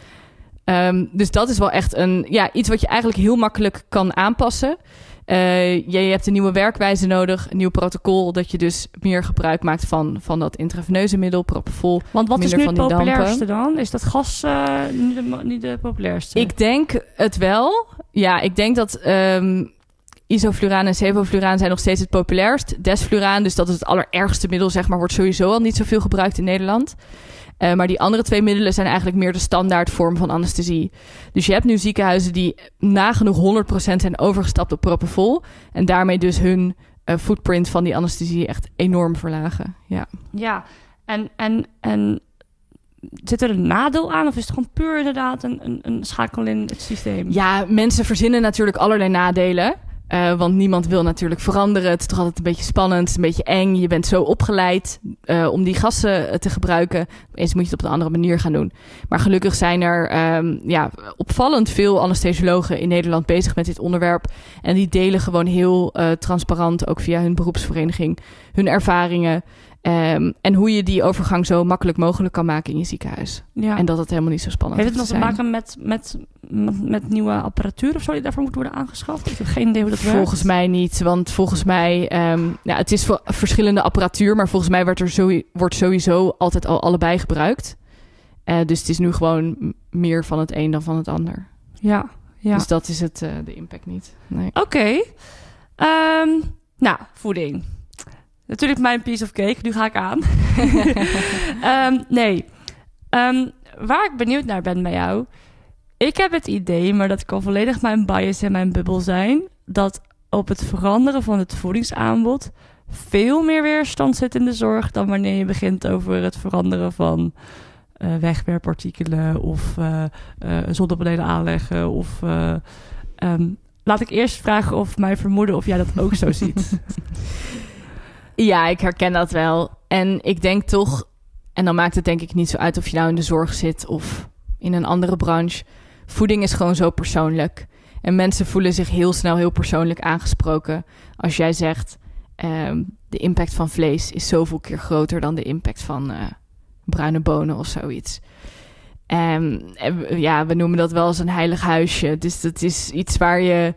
Um, dus dat is wel echt een, ja, iets wat je eigenlijk heel makkelijk kan aanpassen. Uh, je, je hebt een nieuwe werkwijze nodig, een nieuw protocol, dat je dus meer gebruik maakt van, van dat intraveneuze middel, propofol. Want wat is nu het populairste dampen. dan? Is dat gas uh, niet, de, niet de populairste? Ik denk het wel. Ja, ik denk dat um, isofluraan en sevofluraan zijn nog steeds het populairst. Desfluraan, dus dat is het allerergste middel, zeg maar, wordt sowieso al niet zoveel gebruikt in Nederland. Uh, maar die andere twee middelen zijn eigenlijk meer de standaard vorm van anesthesie. Dus je hebt nu ziekenhuizen die nagenoeg honderd procent zijn overgestapt op propofol. En daarmee dus hun uh, footprint van die anesthesie echt enorm verlagen. Ja, ja. En, en, en zit er een nadeel aan? Of is het gewoon puur inderdaad een, een, een schakel in het systeem? Ja, mensen verzinnen natuurlijk allerlei nadelen. Uh, want niemand wil natuurlijk veranderen. Het is toch altijd een beetje spannend, een beetje eng. Je bent zo opgeleid uh, om die gassen te gebruiken. Eens moet je het op een andere manier gaan doen. Maar gelukkig zijn er um, ja, opvallend veel anesthesiologen in Nederland bezig met dit onderwerp. En die delen gewoon heel uh, transparant, ook via hun beroepsvereniging, hun ervaringen. Um, en hoe je die overgang zo makkelijk mogelijk kan maken in je ziekenhuis. Ja. En dat het helemaal niet zo spannend is. Heeft het nog te maken met, met, met, met nieuwe apparatuur of zo die daarvoor moet worden aangeschaft? Ik heb geen idee hoe dat werkt. Volgens mij niet, want volgens mij... Um, ja, het is voor verschillende apparatuur, maar volgens mij wordt er zo, wordt sowieso altijd al allebei gebruikt. Uh, dus het is nu gewoon meer van het een dan van het ander. Ja, ja. Dus dat is het, uh, de impact niet. Nee. Oké. Okay. Um, nou, voeding. Natuurlijk mijn piece of cake. Nu ga ik aan. um, nee. Um, waar ik benieuwd naar ben bij jou. Ik heb het idee, maar dat kan volledig mijn bias en mijn bubbel zijn, dat op het veranderen van het voedingsaanbod veel meer weerstand zit in de zorg dan wanneer je begint over het veranderen van uh, wegwerppartikelen of uh, uh, zonnepanelen aanleggen. Of, uh, um, laat ik eerst vragen of mijn vermoeden of jij dat ook zo ziet. Ja, ik herken dat wel. En ik denk toch, en dan maakt het denk ik niet zo uit of je nou in de zorg zit of in een andere branche. Voeding is gewoon zo persoonlijk. En mensen voelen zich heel snel heel persoonlijk aangesproken. Als jij zegt, um, de impact van vlees is zoveel keer groter dan de impact van uh, bruine bonen of zoiets. Um, en, ja, we noemen dat wel eens een heilig huisje. Dus dat is iets waar je...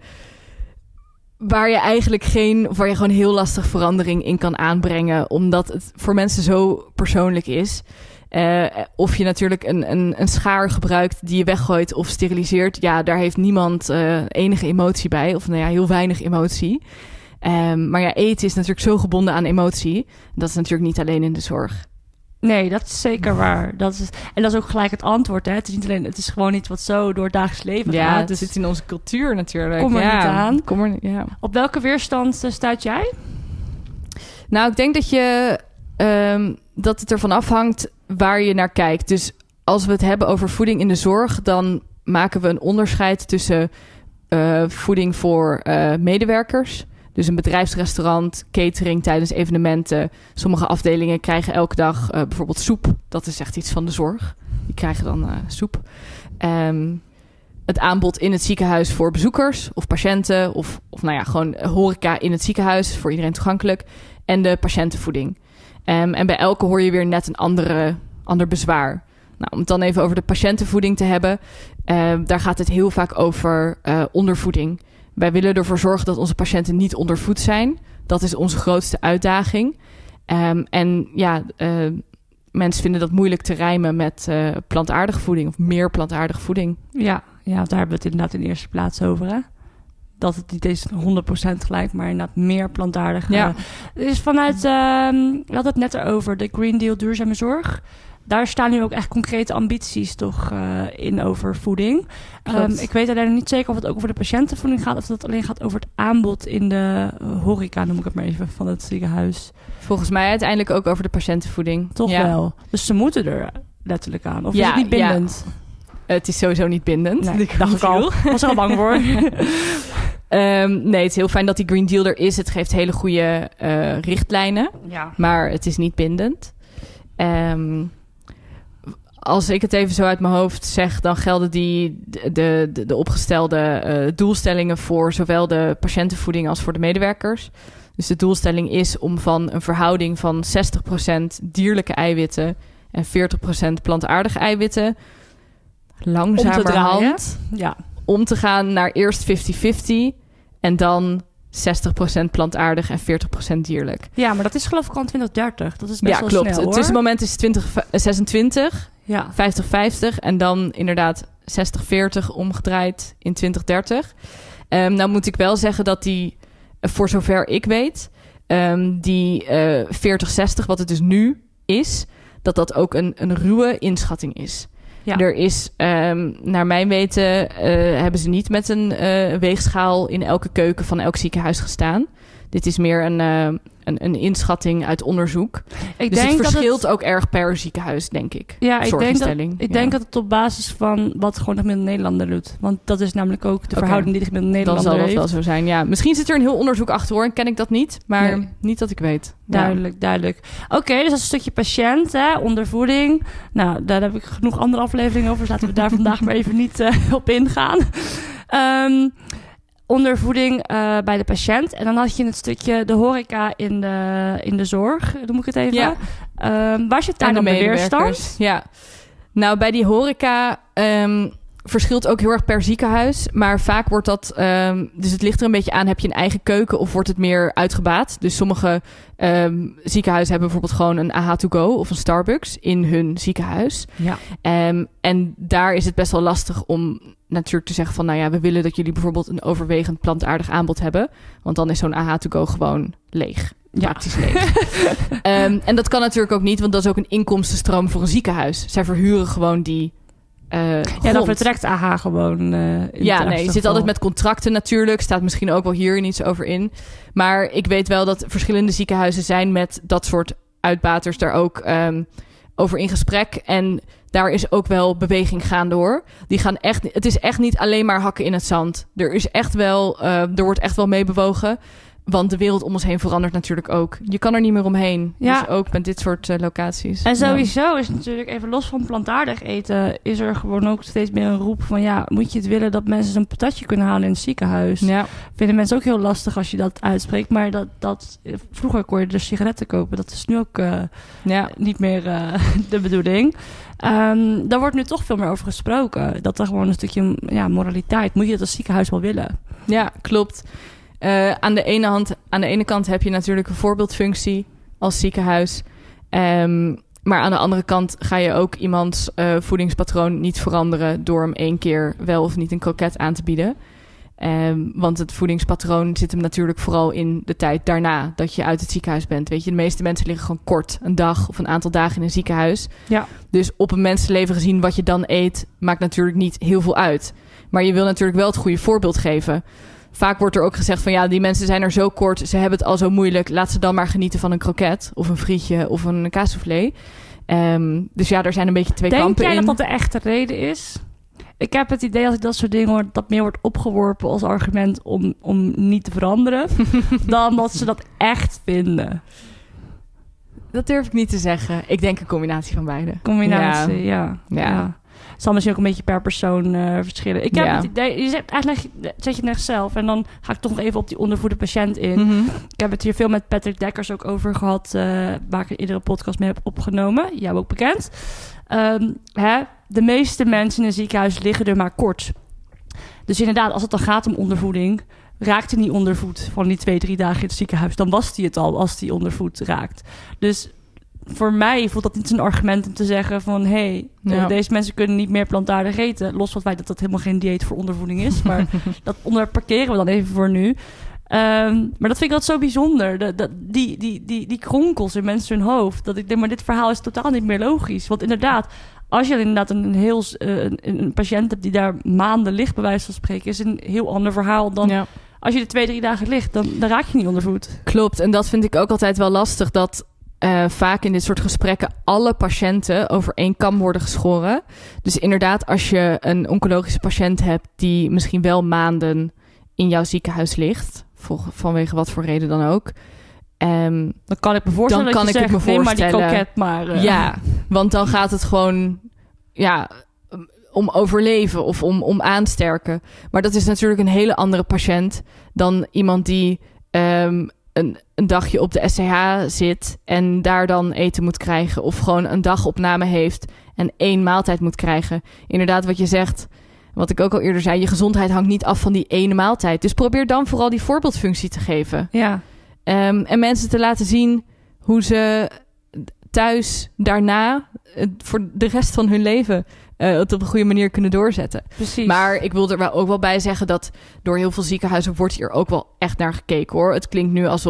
waar je eigenlijk geen, waar je gewoon heel lastig verandering in kan aanbrengen, omdat het voor mensen zo persoonlijk is. Uh, of je natuurlijk een, een, een schaar gebruikt die je weggooit of steriliseert, ja, daar heeft niemand uh, enige emotie bij, of nou ja, heel weinig emotie. Um, maar ja, eten is natuurlijk zo gebonden aan emotie. Dat is natuurlijk niet alleen in de zorg. Nee, dat is zeker waar. Dat is, en dat is ook gelijk het antwoord. Hè? Het is niet alleen, het is gewoon iets wat zo door het dagelijks leven ja, gaat. Ja, het dus zit in onze cultuur natuurlijk. Kom er ja, niet aan. Kom er, ja. Op welke weerstand uh, stuit jij? Nou, ik denk dat je um, dat het ervan afhangt waar je naar kijkt. Dus als we het hebben over voeding in de zorg, dan maken we een onderscheid tussen uh, voeding voor uh, medewerkers. Dus een bedrijfsrestaurant, catering tijdens evenementen. Sommige afdelingen krijgen elke dag uh, bijvoorbeeld soep. Dat is echt iets van de zorg. Die krijgen dan uh, soep. Um, het aanbod in het ziekenhuis voor bezoekers of patiënten. Of, of nou ja, gewoon horeca in het ziekenhuis. Voor iedereen toegankelijk. En de patiëntenvoeding. Um, en bij elke hoor je weer net een andere, ander bezwaar. Nou, om het dan even over de patiëntenvoeding te hebben. Uh, daar gaat het heel vaak over uh, ondervoeding. Wij willen ervoor zorgen dat onze patiënten niet ondervoed zijn. Dat is onze grootste uitdaging. Um, en ja, uh, mensen vinden dat moeilijk te rijmen met uh, plantaardige voeding of meer plantaardige voeding. Ja, ja, daar hebben we het inderdaad in de eerste plaats over, hè? Dat het niet eens honderd procent gelijk, maar inderdaad meer plantaardig. Ja. Uh, is vanuit, uh, we hadden het net erover, de Green Deal duurzame zorg. Daar staan nu ook echt concrete ambities toch uh, in over voeding. Um, ik weet alleen nog niet zeker of het ook over de patiëntenvoeding gaat, of dat het alleen gaat over het aanbod in de uh, horeca, noem ik het maar even, van het ziekenhuis. Volgens mij uiteindelijk ook over de patiëntenvoeding. Toch ja. wel. Dus ze moeten er letterlijk aan. Of ja, is het niet bindend? Ja. Het is sowieso niet bindend. Nee, ik dacht ik al. Was er al bang voor. Um, nee, het is heel fijn dat die Green Deal er is. Het geeft hele goede uh, richtlijnen. Ja. Maar het is niet bindend. Um, als ik het even zo uit mijn hoofd zeg, dan gelden die de, de, de opgestelde uh, doelstellingen voor zowel de patiëntenvoeding als voor de medewerkers. Dus de doelstelling is om van een verhouding van zestig procent dierlijke eiwitten en veertig procent plantaardige eiwitten langzamerhand om te, ja. om te gaan naar eerst vijftig vijftig en dan zestig procent plantaardig en veertig procent dierlijk. Ja, maar dat is geloof ik al twintig dertig. Dat is best ja, wel klopt. snel, hoor. Het tussenmoment is twintig zesentwintig, ja. vijftig vijftig en dan inderdaad zestig veertig omgedraaid in twintig dertig. Um, nou moet ik wel zeggen dat die, voor zover ik weet, um, die uh, veertig zestig, wat het dus nu is, dat dat ook een, een ruwe inschatting is. Ja. Er is, um, naar mijn weten, uh, hebben ze niet met een uh, weegschaal in elke keuken van elk ziekenhuis gestaan. Dit is meer een, uh, een, een inschatting uit onderzoek. Ik dus denk het verschilt dat het... ook erg per ziekenhuis, denk ik. Ja, ik denk, dat, ik ja. denk dat het op basis van wat gewoon de gemiddelde Nederlander doet. Want dat is namelijk ook de okay. verhouding die de gemiddelde Nederlander heeft. Dan zal dat heeft. wel zo zijn, ja. Misschien zit er een heel onderzoek achter, hoor. En ken ik dat niet, maar nee. niet dat ik weet. Duidelijk, ja. duidelijk. Oké, okay, dus dat is een stukje patiënt, hè, ondervoeding. Nou, daar heb ik genoeg andere afleveringen over. Dus laten we daar vandaag maar even niet uh, op ingaan. Um, ondervoeding uh, bij de patiënt. En dan had je het stukje de horeca in de, in de zorg. Dan moet ik het even. Ja. Um, waar zit daar dan de weerstand? Ja. Nou, bij die horeca um, verschilt ook heel erg per ziekenhuis. Maar vaak wordt dat... Um, dus het ligt er een beetje aan. Heb je een eigen keuken of wordt het meer uitgebaat? Dus sommige um, ziekenhuizen hebben bijvoorbeeld gewoon een A H to go of een Starbucks in hun ziekenhuis. Ja. Um, en daar is het best wel lastig om natuurlijk te zeggen van... nou ja, we willen dat jullie bijvoorbeeld een overwegend plantaardig aanbod hebben. Want dan is zo'n A H to go gewoon leeg. Ja. Praktisch leeg. um, en dat kan natuurlijk ook niet, want dat is ook een inkomstenstroom voor een ziekenhuis. Zij verhuren gewoon die uh, Ja, dan vertrekt A H gewoon. Uh, in ja, nee, je zit altijd met contracten natuurlijk. Staat misschien ook wel hier iets over in. Maar ik weet wel dat verschillende ziekenhuizen zijn met dat soort uitbaters daar ook um, over in gesprek. En daar is ook wel beweging gaande, hoor. Die gaan echt, het is echt niet alleen maar hakken in het zand. Er is echt wel, uh, er wordt echt wel mee bewogen. Want de wereld om ons heen verandert natuurlijk ook. Je kan er niet meer omheen. Ja. Dus ook met dit soort uh, locaties. En sowieso is natuurlijk, even los van plantaardig eten... is er gewoon ook steeds meer een roep van... ja, moet je het willen dat mensen een patatje kunnen halen in het ziekenhuis? Ja. Vinden mensen ook heel lastig als je dat uitspreekt. Maar dat, dat vroeger kon je dus sigaretten kopen. Dat is nu ook uh, ja. niet meer uh, de bedoeling. Um, daar wordt nu toch veel meer over gesproken. Dat er gewoon een stukje ja, moraliteit... moet je dat als ziekenhuis wel willen? Ja, klopt. Uh, aan de ene hand, aan de ene kant heb je natuurlijk een voorbeeldfunctie als ziekenhuis. Um, maar aan de andere kant ga je ook iemands uh, voedingspatroon niet veranderen door hem één keer wel of niet een kroket aan te bieden. Um, want het voedingspatroon zit hem natuurlijk vooral in de tijd daarna dat je uit het ziekenhuis bent. Weet je, de meeste mensen liggen gewoon kort, een dag of een aantal dagen in een ziekenhuis. Ja. Dus op een mensenleven gezien wat je dan eet, maakt natuurlijk niet heel veel uit. Maar je wil natuurlijk wel het goede voorbeeld geven. Vaak wordt er ook gezegd van ja, die mensen zijn er zo kort, ze hebben het al zo moeilijk. Laat ze dan maar genieten van een kroket of een frietje of een kaassoufflé. Um, dus ja, er zijn een beetje twee Denk kampen in. Denk jij dat dat de echte reden is? Ik heb het idee als ik dat soort dingen hoor, dat meer wordt opgeworpen als argument om, om niet te veranderen, dan dat ze dat echt vinden. Dat durf ik niet te zeggen. Ik denk een combinatie van beide. Combinatie, ja. ja. ja. ja. Het zal misschien ook een beetje per persoon uh, verschillen. Ik heb ja. het idee, je zet, eigenlijk zet je het echt zelf. En dan ga ik toch nog even op die ondervoede patiënt in. Mm-hmm. Ik heb het hier veel met Patrick Dekkers ook over gehad, uh, waar ik iedere podcast mee heb opgenomen. Jou ook bekend. Um, hè? De meeste mensen in een ziekenhuis liggen er maar kort. Dus inderdaad, als het dan gaat om ondervoeding, raakt hij niet ondervoed van die twee, drie dagen in het ziekenhuis. Dan was hij het al als hij ondervoed raakt. Dus voor mij voelt dat niet zo'n argument om te zeggen van hé, hey, ja. uh, deze mensen kunnen niet meer plantaardig eten. Los van het feit dat dat helemaal geen dieet voor ondervoeding is. Maar dat onder parkeren we dan even voor nu. Um, maar dat vind ik altijd zo bijzonder. De, de, die, die, die, die kronkels in mensen hun hoofd. Dat ik denk, maar dit verhaal is totaal niet meer logisch. Want inderdaad, als je inderdaad een, heel, uh, een, een patiënt hebt die daar maanden ligt, bij wijze van spreken, is een heel ander verhaal dan ja. als je er twee, drie dagen ligt. Dan, dan raak je niet ondervoed. Klopt, en dat vind ik ook altijd wel lastig. Dat Uh, vaak in dit soort gesprekken alle patiënten over één kam worden geschoren. Dus inderdaad, als je een oncologische patiënt hebt die misschien wel maanden in jouw ziekenhuis ligt, voor, vanwege wat voor reden dan ook. Um, dan kan ik me voorstellen dan dat kan je ik zegt, me neem maar die voorstellen. kroket maar. Uh. Ja, want dan gaat het gewoon ja, om overleven of om, om aansterken. Maar dat is natuurlijk een hele andere patiënt dan iemand die Um, Een, een dagje op de S C H zit en daar dan eten moet krijgen. Of gewoon een dagopname heeft en één maaltijd moet krijgen. Inderdaad, wat je zegt, wat ik ook al eerder zei, je gezondheid hangt niet af van die ene maaltijd. Dus probeer dan vooral die voorbeeldfunctie te geven. Ja. Um, en mensen te laten zien hoe ze thuis daarna uh, voor de rest van hun leven Uh, het op een goede manier kunnen doorzetten. Precies. Maar ik wil er wel ook wel bij zeggen dat door heel veel ziekenhuizen wordt hier ook wel echt naar gekeken, hoor. Het klinkt nu alsof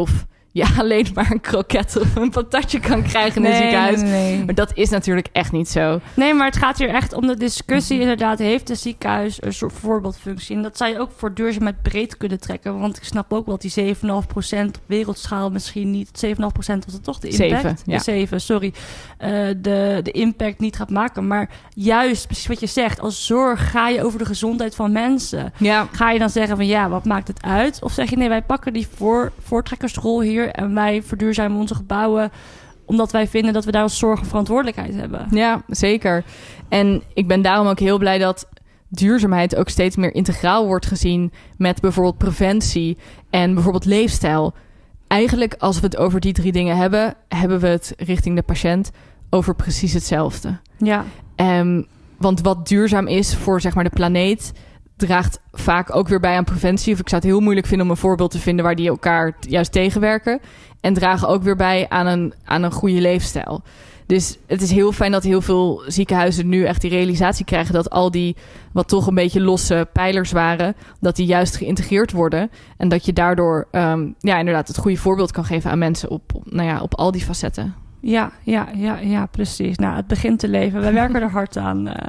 je alleen maar een kroket of een patatje kan krijgen in nee, een ziekenhuis. Nee, nee. Maar dat is natuurlijk echt niet zo. Nee, maar het gaat hier echt om de discussie. Inderdaad, heeft een ziekenhuis een soort voorbeeldfunctie? En dat zou je ook voor duurzaamheid breed kunnen trekken. Want ik snap ook wel dat die zeven komma vijf procent op wereldschaal misschien niet... zeven komma vijf procent was het toch de impact? Zeven, ja. De zeven, sorry. Uh, de, de impact niet gaat maken. Maar juist, precies wat je zegt, als zorg ga je over de gezondheid van mensen. Ja. Ga je dan zeggen van ja, wat maakt het uit? Of zeg je nee, wij pakken die voor, voortrekkersrol hier en wij verduurzamen onze gebouwen omdat wij vinden dat we daar als zorg een verantwoordelijkheid hebben. Ja, zeker. En ik ben daarom ook heel blij dat duurzaamheid ook steeds meer integraal wordt gezien met bijvoorbeeld preventie en bijvoorbeeld leefstijl. Eigenlijk als we het over die drie dingen hebben, hebben we het richting de patiënt over precies hetzelfde. Ja. Um, want wat duurzaam is voor zeg maar de planeet draagt vaak ook weer bij aan preventie. Of ik zou het heel moeilijk vinden om een voorbeeld te vinden waar die elkaar juist tegenwerken. En dragen ook weer bij aan een, aan een goede leefstijl. Dus het is heel fijn dat heel veel ziekenhuizen nu echt die realisatie krijgen dat al die wat toch een beetje losse pijlers waren, dat die juist geïntegreerd worden. En dat je daardoor um, ja, inderdaad het goede voorbeeld kan geven aan mensen op, op, nou ja, op al die facetten. Ja, ja, ja, ja, precies. Nou, het begint te leven. Wij werken er hard aan. Uh.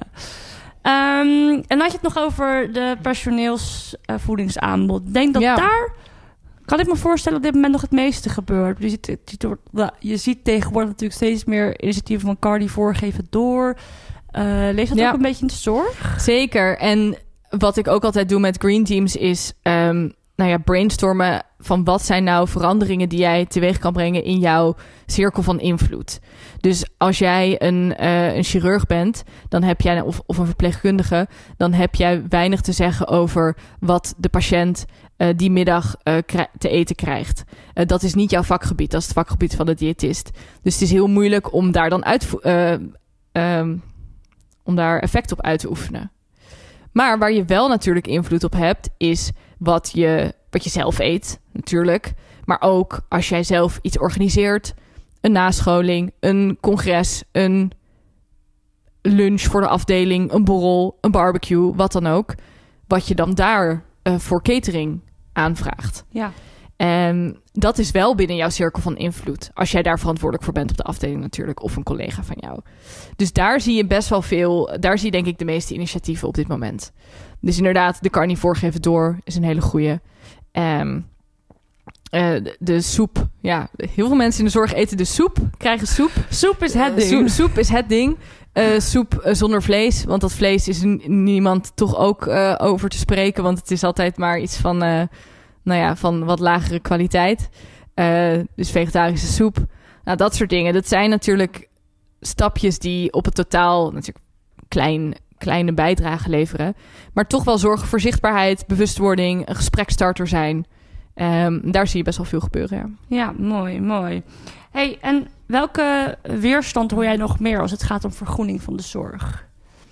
Um, en dan had je het nog over de personeelsvoedingsaanbod. Ik denk dat ja. daar, kan ik me voorstellen, op dit moment nog het meeste gebeurt. Je ziet, je, je ziet tegenwoordig natuurlijk steeds meer initiatieven van Carnivore geven door. Uh, leeft dat ja. ook een beetje in de zorg? Zeker. En wat ik ook altijd doe met Green Teams is um, nou ja, brainstormen van wat zijn nou veranderingen die jij teweeg kan brengen in jouw cirkel van invloed. Dus als jij een, uh, een chirurg bent, dan heb jij, of, of een verpleegkundige, dan heb jij weinig te zeggen over wat de patiënt uh, die middag uh, krij- te eten krijgt. Uh, dat is niet jouw vakgebied, dat is het vakgebied van de diëtist. Dus het is heel moeilijk om daar dan uitvo- uh, um, om daar effect op uit te oefenen. Maar waar je wel natuurlijk invloed op hebt, is wat je, wat je zelf eet, natuurlijk. Maar ook als jij zelf iets organiseert, een nascholing, een congres, een lunch voor de afdeling, een borrel, een barbecue, wat dan ook. Wat je dan daar uh, voor catering aanvraagt. Ja. En dat is wel binnen jouw cirkel van invloed. Als jij daar verantwoordelijk voor bent op de afdeling natuurlijk. Of een collega van jou. Dus daar zie je best wel veel. Daar zie je denk ik de meeste initiatieven op dit moment. Dus inderdaad, de Carnivore geven door is een hele goeie. Um, uh, de, de soep. Ja, heel veel mensen in de zorg eten de soep. Krijgen soep. Soep is het ding. Uh, soep, soep is het ding. Uh, soep uh, zonder vlees. Want dat vlees is n- niemand toch ook uh, over te spreken. Want het is altijd maar iets van... Uh, nou ja, van wat lagere kwaliteit. Uh, dus vegetarische soep. Nou, dat soort dingen. Dat zijn natuurlijk stapjes die op het totaal natuurlijk klein, kleine bijdrage leveren. Maar toch wel zorgen voor zichtbaarheid, bewustwording, een gesprekstarter zijn. Um, daar zie je best wel veel gebeuren, ja. Ja, mooi, mooi. Hey, en welke weerstand hoor jij nog meer als het gaat om vergroening van de zorg?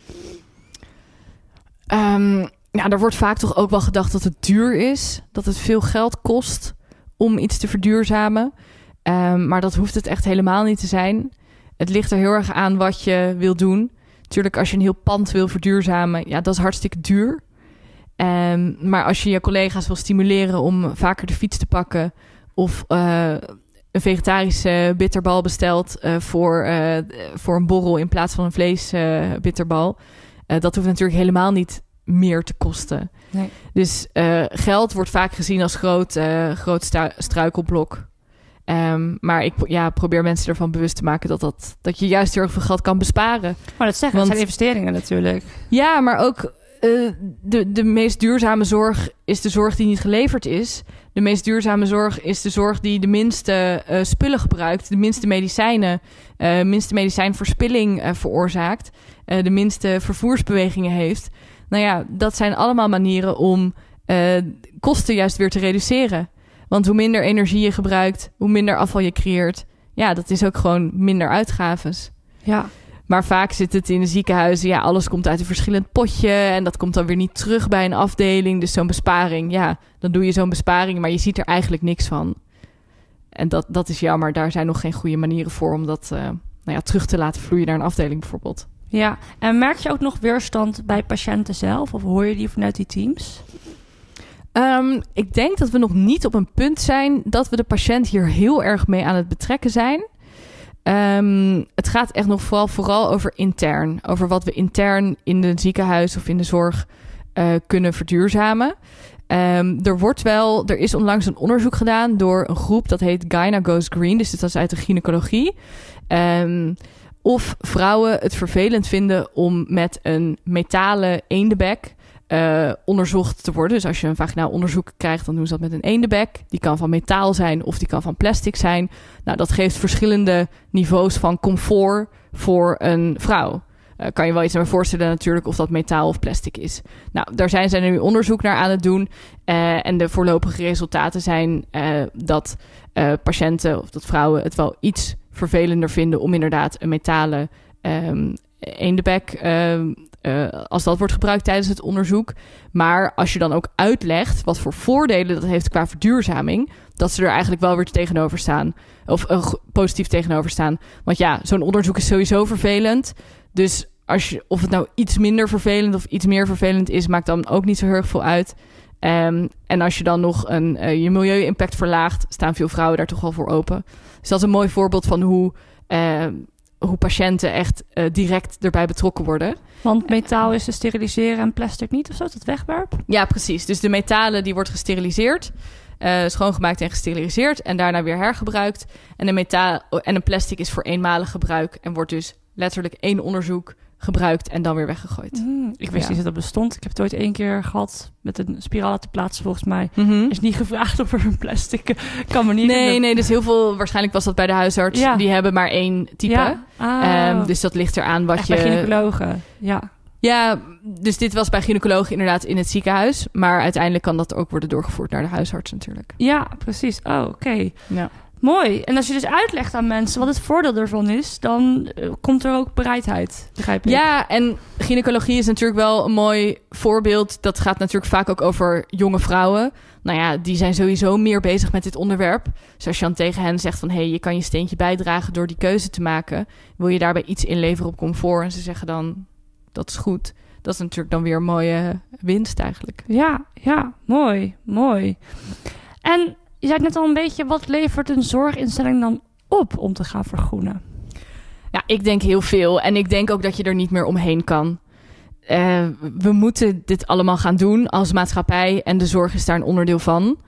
Um, Ja, er wordt vaak toch ook wel gedacht dat het duur is. Dat het veel geld kost om iets te verduurzamen. Um, maar dat hoeft het echt helemaal niet te zijn. Het ligt er heel erg aan wat je wil doen. Natuurlijk, als je een heel pand wil verduurzamen, ja, dat is hartstikke duur. Um, maar als je je collega's wil stimuleren om vaker de fiets te pakken of uh, een vegetarische bitterbal bestelt uh, voor, uh, voor een borrel in plaats van een vleesbitterbal, uh, uh, dat hoeft natuurlijk helemaal niet meer te kosten. Nee. Dus uh, geld wordt vaak gezien als groot, uh, groot stu- struikelblok. Um, maar ik ja, probeer mensen ervan bewust te maken dat, dat, dat je juist heel erg veel geld kan besparen. Maar dat zeggen, Want, dat zijn investeringen natuurlijk. Ja, maar ook uh, de, de meest duurzame zorg is de zorg die niet geleverd is. De meest duurzame zorg is de zorg die de minste uh, spullen gebruikt, de minste medicijnen, uh, minste medicijnverspilling uh, veroorzaakt, uh, de minste vervoersbewegingen heeft. Nou ja, dat zijn allemaal manieren om uh, kosten juist weer te reduceren. Want hoe minder energie je gebruikt, hoe minder afval je creëert. Ja, dat is ook gewoon minder uitgaves. Ja. Maar vaak zit het in de ziekenhuizen. Ja, alles komt uit een verschillend potje. En dat komt dan weer niet terug bij een afdeling. Dus zo'n besparing, ja, dan doe je zo'n besparing. Maar je ziet er eigenlijk niks van. En dat, dat is jammer. Daar zijn nog geen goede manieren voor om dat uh, nou ja, terug te laten vloeien naar een afdeling bijvoorbeeld. Ja, en merk je ook nog weerstand bij patiënten zelf? Of hoor je die vanuit die teams? Um, ik denk dat we nog niet op een punt zijn dat we de patiënt hier heel erg mee aan het betrekken zijn. Um, het gaat echt nog vooral, vooral over intern. Over wat we intern in het ziekenhuis of in de zorg uh, kunnen verduurzamen. Um, er wordt wel, er is onlangs een onderzoek gedaan door een groep dat heet Gyna Goes Green. Dus dit is uit de gynaecologie. Um, of vrouwen het vervelend vinden om met een metalen eendebek uh, onderzocht te worden. Dus als je een vaginaal onderzoek krijgt, dan doen ze dat met een eendebek. Die kan van metaal zijn of die kan van plastic zijn. Nou, dat geeft verschillende niveaus van comfort voor een vrouw. Uh, kan je wel iets aan me voorstellen natuurlijk of dat metaal of plastic is. Nou, daar zijn ze nu onderzoek naar aan het doen. Uh, en de voorlopige resultaten zijn uh, dat uh, patiënten of dat vrouwen het wel iets vervelender vinden om inderdaad een metalen um, eendebek, uh, uh, als dat wordt gebruikt tijdens het onderzoek. Maar als je dan ook uitlegt wat voor voordelen dat heeft qua verduurzaming, dat ze er eigenlijk wel weer tegenover staan. Of uh, positief tegenover staan. Want ja, zo'n onderzoek is sowieso vervelend. Dus als je, of het nou iets minder vervelend of iets meer vervelend is, maakt dan ook niet zo heel erg veel uit. Um, en als je dan nog een, uh, je milieu-impact verlaagt, staan veel vrouwen daar toch wel voor open. Dus dat is een mooi voorbeeld van hoe, uh, hoe patiënten echt uh, direct erbij betrokken worden. Want metaal is te steriliseren en plastic niet of zo, dat wegwerp? Ja, precies. Dus de metalen die wordt gesteriliseerd, uh, schoongemaakt en gesteriliseerd en daarna weer hergebruikt. En een, metaal, en een plastic is voor eenmalig gebruik en wordt dus letterlijk één onderzoek gebruikt en dan weer weggegooid. Mm, ik wist ja. niet dat dat bestond. Ik heb het ooit één keer gehad met een spiraal te plaatsen volgens mij. Mm-hmm. Is niet gevraagd of er een plastic kan me niet. Nee, doen. nee, dus heel veel, waarschijnlijk was dat bij de huisarts. Ja. Die hebben maar één type. Ja. Ah. Um, dus dat ligt eraan wat Echt je... bij gynaecologen, ja. Ja, dus dit was bij gynaecologen inderdaad in het ziekenhuis. Maar uiteindelijk kan dat ook worden doorgevoerd naar de huisarts natuurlijk. Ja, precies. Oh, oké. Okay. Ja. Mooi. En als je dus uitlegt aan mensen wat het voordeel ervan is, dan uh, komt er ook bereidheid, begrijp ik. Ja, en gynaecologie is natuurlijk wel een mooi voorbeeld. Dat gaat natuurlijk vaak ook over jonge vrouwen. Nou ja, die zijn sowieso meer bezig met dit onderwerp. Dus als je dan tegen hen zegt van, hé, hey, je kan je steentje bijdragen door die keuze te maken. Wil je daarbij iets inleveren op comfort? En ze zeggen dan, dat is goed. Dat is natuurlijk dan weer een mooie winst eigenlijk. Ja, ja, mooi, mooi. En je zei net al een beetje, wat levert een zorginstelling dan op om te gaan vergroenen? Ja, ik denk heel veel. En ik denk ook dat je er niet meer omheen kan. Uh, we moeten dit allemaal gaan doen als maatschappij. En de zorg is daar een onderdeel van.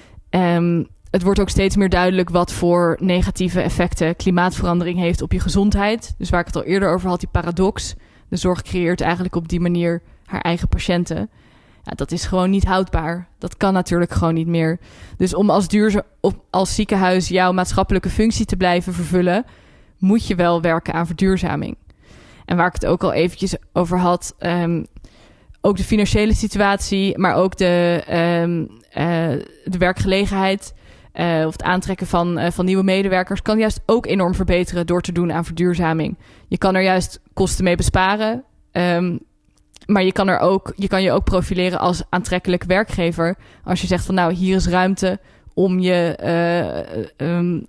Um, het wordt ook steeds meer duidelijk wat voor negatieve effecten klimaatverandering heeft op je gezondheid. Dus waar ik het al eerder over had, die paradox. De zorg creëert eigenlijk op die manier haar eigen patiënten. Ja, dat is gewoon niet houdbaar. Dat kan natuurlijk gewoon niet meer. Dus om als, duurza- op, als ziekenhuis jouw maatschappelijke functie te blijven vervullen, moet je wel werken aan verduurzaming. En waar ik het ook al eventjes over had, um, ook de financiële situatie, maar ook de, um, uh, de werkgelegenheid uh, of het aantrekken van, uh, van nieuwe medewerkers kan juist ook enorm verbeteren door te doen aan verduurzaming. Je kan er juist kosten mee besparen. Um, Maar je kan, er ook, je kan je ook profileren als aantrekkelijk werkgever. Als je zegt van nou, hier is ruimte om je uh, um,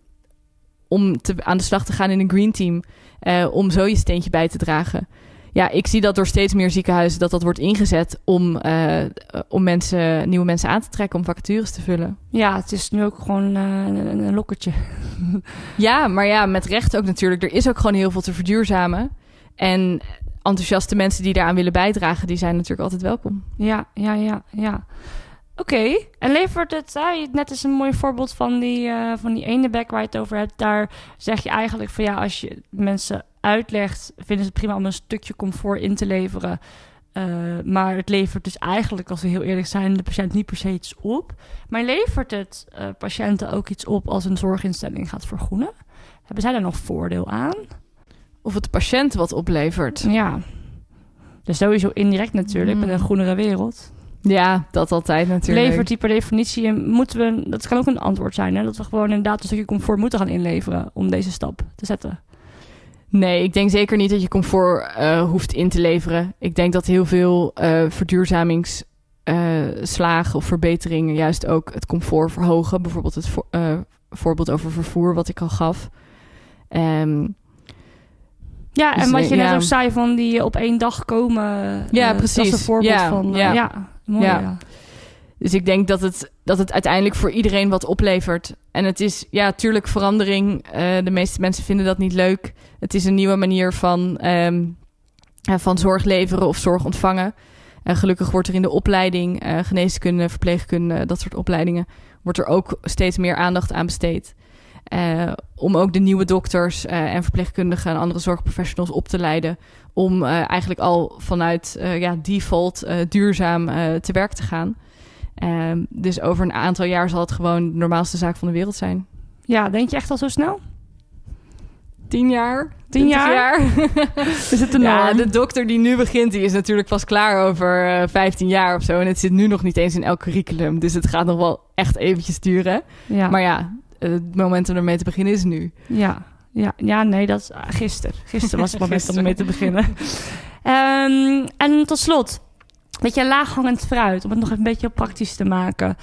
om te, aan de slag te gaan in een green team. Uh, om zo je steentje bij te dragen. Ja, ik zie dat door steeds meer ziekenhuizen dat dat wordt ingezet om, uh, om mensen, nieuwe mensen aan te trekken, om vacatures te vullen. Ja, het is nu ook gewoon uh, een, een lokketje. Ja, maar ja, met recht ook natuurlijk. Er is ook gewoon heel veel te verduurzamen. En enthousiaste mensen die daaraan willen bijdragen, die zijn natuurlijk altijd welkom. Ja, ja, ja, ja. Oké, okay. En levert het, uh, net is een mooi voorbeeld van die, uh, van die eendebek waar je het over hebt. Daar zeg je eigenlijk van ja, als je mensen uitlegt, vinden ze het prima om een stukje comfort in te leveren. Uh, maar het levert dus eigenlijk, als we heel eerlijk zijn, de patiënt niet per se iets op. Maar levert het uh, patiënten ook iets op als een zorginstelling gaat vergroenen? Hebben zij daar nog voordeel aan? Of het de patiënt wat oplevert. Ja, dus sowieso indirect natuurlijk, mm. met een groenere wereld. Ja, dat altijd natuurlijk. Levert die per definitie, moeten we, dat kan ook een antwoord zijn, hè? Dat we gewoon inderdaad een stukje comfort moeten gaan inleveren om deze stap te zetten. Nee, ik denk zeker niet dat je comfort uh, hoeft in te leveren. Ik denk dat heel veel uh, verduurzamingsslagen uh, of verbeteringen juist ook het comfort verhogen. Bijvoorbeeld het vo- uh, voorbeeld over vervoer wat ik al gaf. Um, Ja, en dus, wat je net ja. ook zei van die op één dag komen. Ja, uh, precies. Dat is een voorbeeld ja, van. Uh, ja. ja, mooi. Ja. Ja. Dus ik denk dat het, dat het uiteindelijk voor iedereen wat oplevert. En het is, ja, tuurlijk verandering. Uh, de meeste mensen vinden dat niet leuk. Het is een nieuwe manier van, um, uh, van zorg leveren of zorg ontvangen. Uh, gelukkig wordt er in de opleiding, uh, geneeskunde, verpleegkunde, dat soort opleidingen, wordt er ook steeds meer aandacht aan besteed. Uh, om ook de nieuwe dokters uh, en verpleegkundigen en andere zorgprofessionals op te leiden. Om uh, eigenlijk al vanuit uh, ja, default uh, duurzaam uh, te werk te gaan. Uh, dus over een aantal jaar zal het gewoon de normaalste zaak van de wereld zijn. Ja, denk je echt al zo snel? Tien jaar? Tien jaar? jaar? Is het een Ja, de dokter die nu begint, die is natuurlijk pas klaar over uh, vijftien jaar of zo. En het zit nu nog niet eens in elk curriculum. Dus het gaat nog wel echt eventjes duren. Ja. Maar ja, het moment om ermee te beginnen is nu. Ja, ja, ja nee, dat is uh, gisteren. Gisteren was het moment om ermee te beginnen. um, en tot slot, een beetje laaghangend fruit, om het nog een beetje praktisch te maken.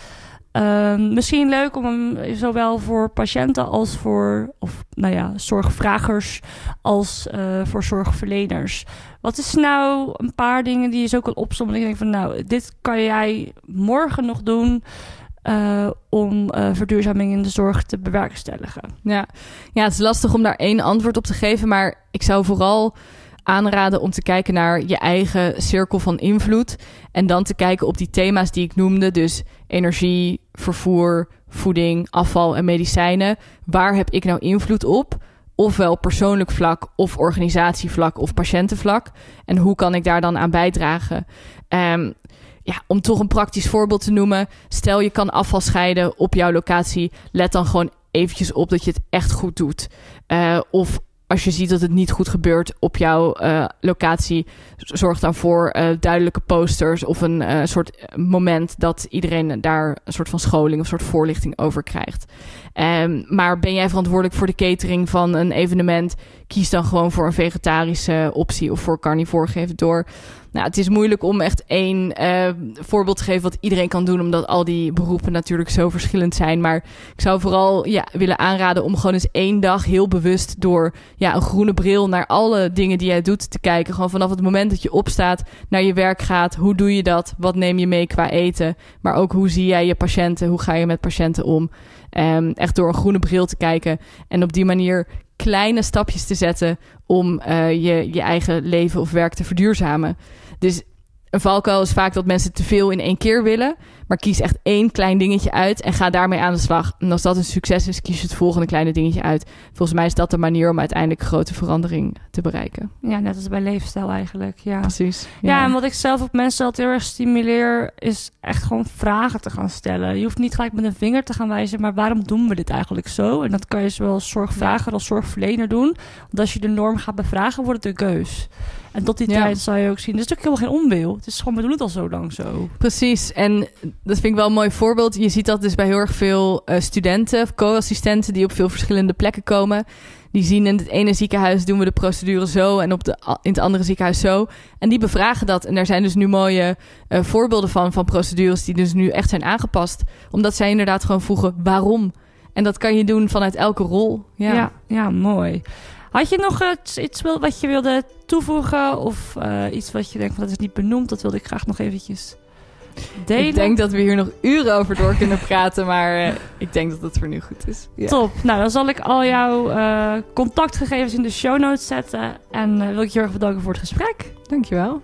Um, misschien leuk om hem zowel voor patiënten als voor of, nou ja, zorgvragers als uh, voor zorgverleners. Wat is nou een paar dingen die je zo kan opzommen? En ik denk van nou, dit kan jij morgen nog doen uh, om uh, verduurzaming in de zorg te bewerkstelligen. Ja. ja, het is lastig om daar één antwoord op te geven, maar ik zou vooral aanraden om te kijken naar je eigen cirkel van invloed. En dan te kijken op die thema's die ik noemde. Dus energie, vervoer, voeding, afval en medicijnen. Waar heb ik nou invloed op? Ofwel persoonlijk vlak, of organisatievlak, of patiëntenvlak. En hoe kan ik daar dan aan bijdragen? Um, ja, om toch een praktisch voorbeeld te noemen. Stel je kan afval scheiden op jouw locatie. Let dan gewoon eventjes op dat je het echt goed doet. Uh, of als je ziet dat het niet goed gebeurt op jouw uh, locatie, zorg dan voor uh, duidelijke posters of een uh, soort moment dat iedereen daar een soort van scholing of een soort voorlichting over krijgt. Um, maar ben jij verantwoordelijk voor de catering van een evenement? Kies dan gewoon voor een vegetarische optie of voor carnivore, geef het door. Nou, het is moeilijk om echt één uh, voorbeeld te geven wat iedereen kan doen, omdat al die beroepen natuurlijk zo verschillend zijn. Maar ik zou vooral ja, willen aanraden om gewoon eens één dag heel bewust door ja, een groene bril naar alle dingen die jij doet te kijken. Gewoon vanaf het moment dat je opstaat, naar je werk gaat. Hoe doe je dat? Wat neem je mee qua eten? Maar ook hoe zie jij je patiënten? Hoe ga je met patiënten om? Um, echt door een groene bril te kijken. En op die manier kleine stapjes te zetten om uh, je, je eigen leven of werk te verduurzamen. Dus een valkuil is vaak dat mensen te veel in één keer willen. Maar kies echt één klein dingetje uit en ga daarmee aan de slag. En als dat een succes is, kies je het volgende kleine dingetje uit. Volgens mij is dat de manier om uiteindelijk grote verandering te bereiken. Ja, net als bij leefstijl eigenlijk. Ja, precies. Ja, ja en wat ik zelf op mensen altijd heel erg stimuleer, is echt gewoon vragen te gaan stellen. Je hoeft niet gelijk met een vinger te gaan wijzen, maar waarom doen we dit eigenlijk zo? En dat kan je zowel als zorgvrager als zorgverlener doen. Want als je de norm gaat bevragen, wordt het een keus. En tot die ja. tijd zal je ook zien. Het is natuurlijk helemaal geen onwil. Het is gewoon, we doen het al zo lang zo. Precies. En dat vind ik wel een mooi voorbeeld. Je ziet dat dus bij heel erg veel uh, studenten of co-assistenten die op veel verschillende plekken komen. Die zien in het ene ziekenhuis doen we de procedure zo en op de, in het andere ziekenhuis zo. En die bevragen dat. En daar zijn dus nu mooie uh, voorbeelden van, van procedures die dus nu echt zijn aangepast. Omdat zij inderdaad gewoon vroegen waarom. En dat kan je doen vanuit elke rol. Ja, ja, ja mooi. Had je nog uh, iets wat je wilde toevoegen? Of uh, iets wat je denkt van dat is niet benoemd? Dat wilde ik graag nog eventjes delen. Ik denk dat we hier nog uren over door kunnen praten. Maar uh, ik denk dat het voor nu goed is. Ja. Top. Nou, dan zal ik al jouw uh, contactgegevens in de show notes zetten. En uh, wil ik je heel erg bedanken voor het gesprek. Dankjewel.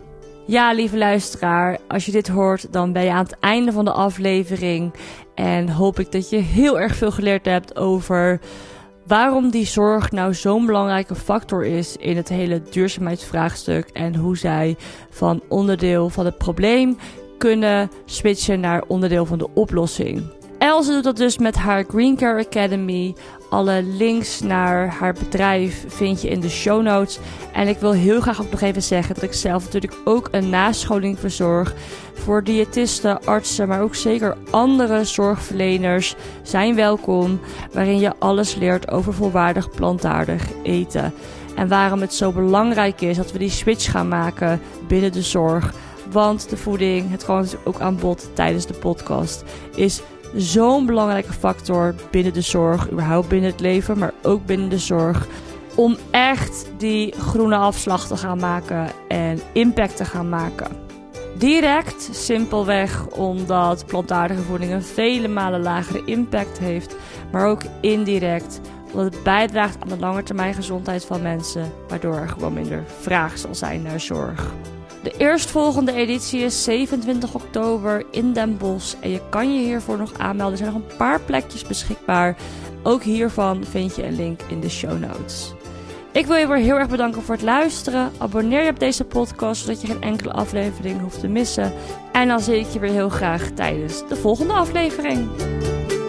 Ja, lieve luisteraar. Als je dit hoort, dan ben je aan het einde van de aflevering. En hoop ik dat je heel erg veel geleerd hebt over waarom die zorg nou zo'n belangrijke factor is in het hele duurzaamheidsvraagstuk. En hoe zij van onderdeel van het probleem kunnen switchen naar onderdeel van de oplossing. Else doet dat dus met haar Green Care Academy. Alle links naar haar bedrijf vind je in de show notes. En ik wil heel graag ook nog even zeggen dat ik zelf natuurlijk ook een nascholing verzorg. Voor diëtisten, artsen, maar ook zeker andere zorgverleners zijn welkom. Waarin je alles leert over volwaardig plantaardig eten. En waarom het zo belangrijk is dat we die switch gaan maken binnen de zorg. Want de voeding, het kwam natuurlijk ook aan bod tijdens de podcast, is zo'n belangrijke factor binnen de zorg. Überhaupt binnen het leven, maar ook binnen de zorg. Om echt die groene afslag te gaan maken en impact te gaan maken. Direct, simpelweg omdat plantaardige voeding een vele malen lagere impact heeft. Maar ook indirect, omdat het bijdraagt aan de langetermijn gezondheid van mensen. Waardoor er gewoon minder vraag zal zijn naar zorg. De eerstvolgende editie is zevenentwintig oktober in Den Bosch. En je kan je hiervoor nog aanmelden. Er zijn nog een paar plekjes beschikbaar. Ook hiervan vind je een link in de show notes. Ik wil je weer heel erg bedanken voor het luisteren. Abonneer je op deze podcast, zodat je geen enkele aflevering hoeft te missen. En dan zie ik je weer heel graag tijdens de volgende aflevering.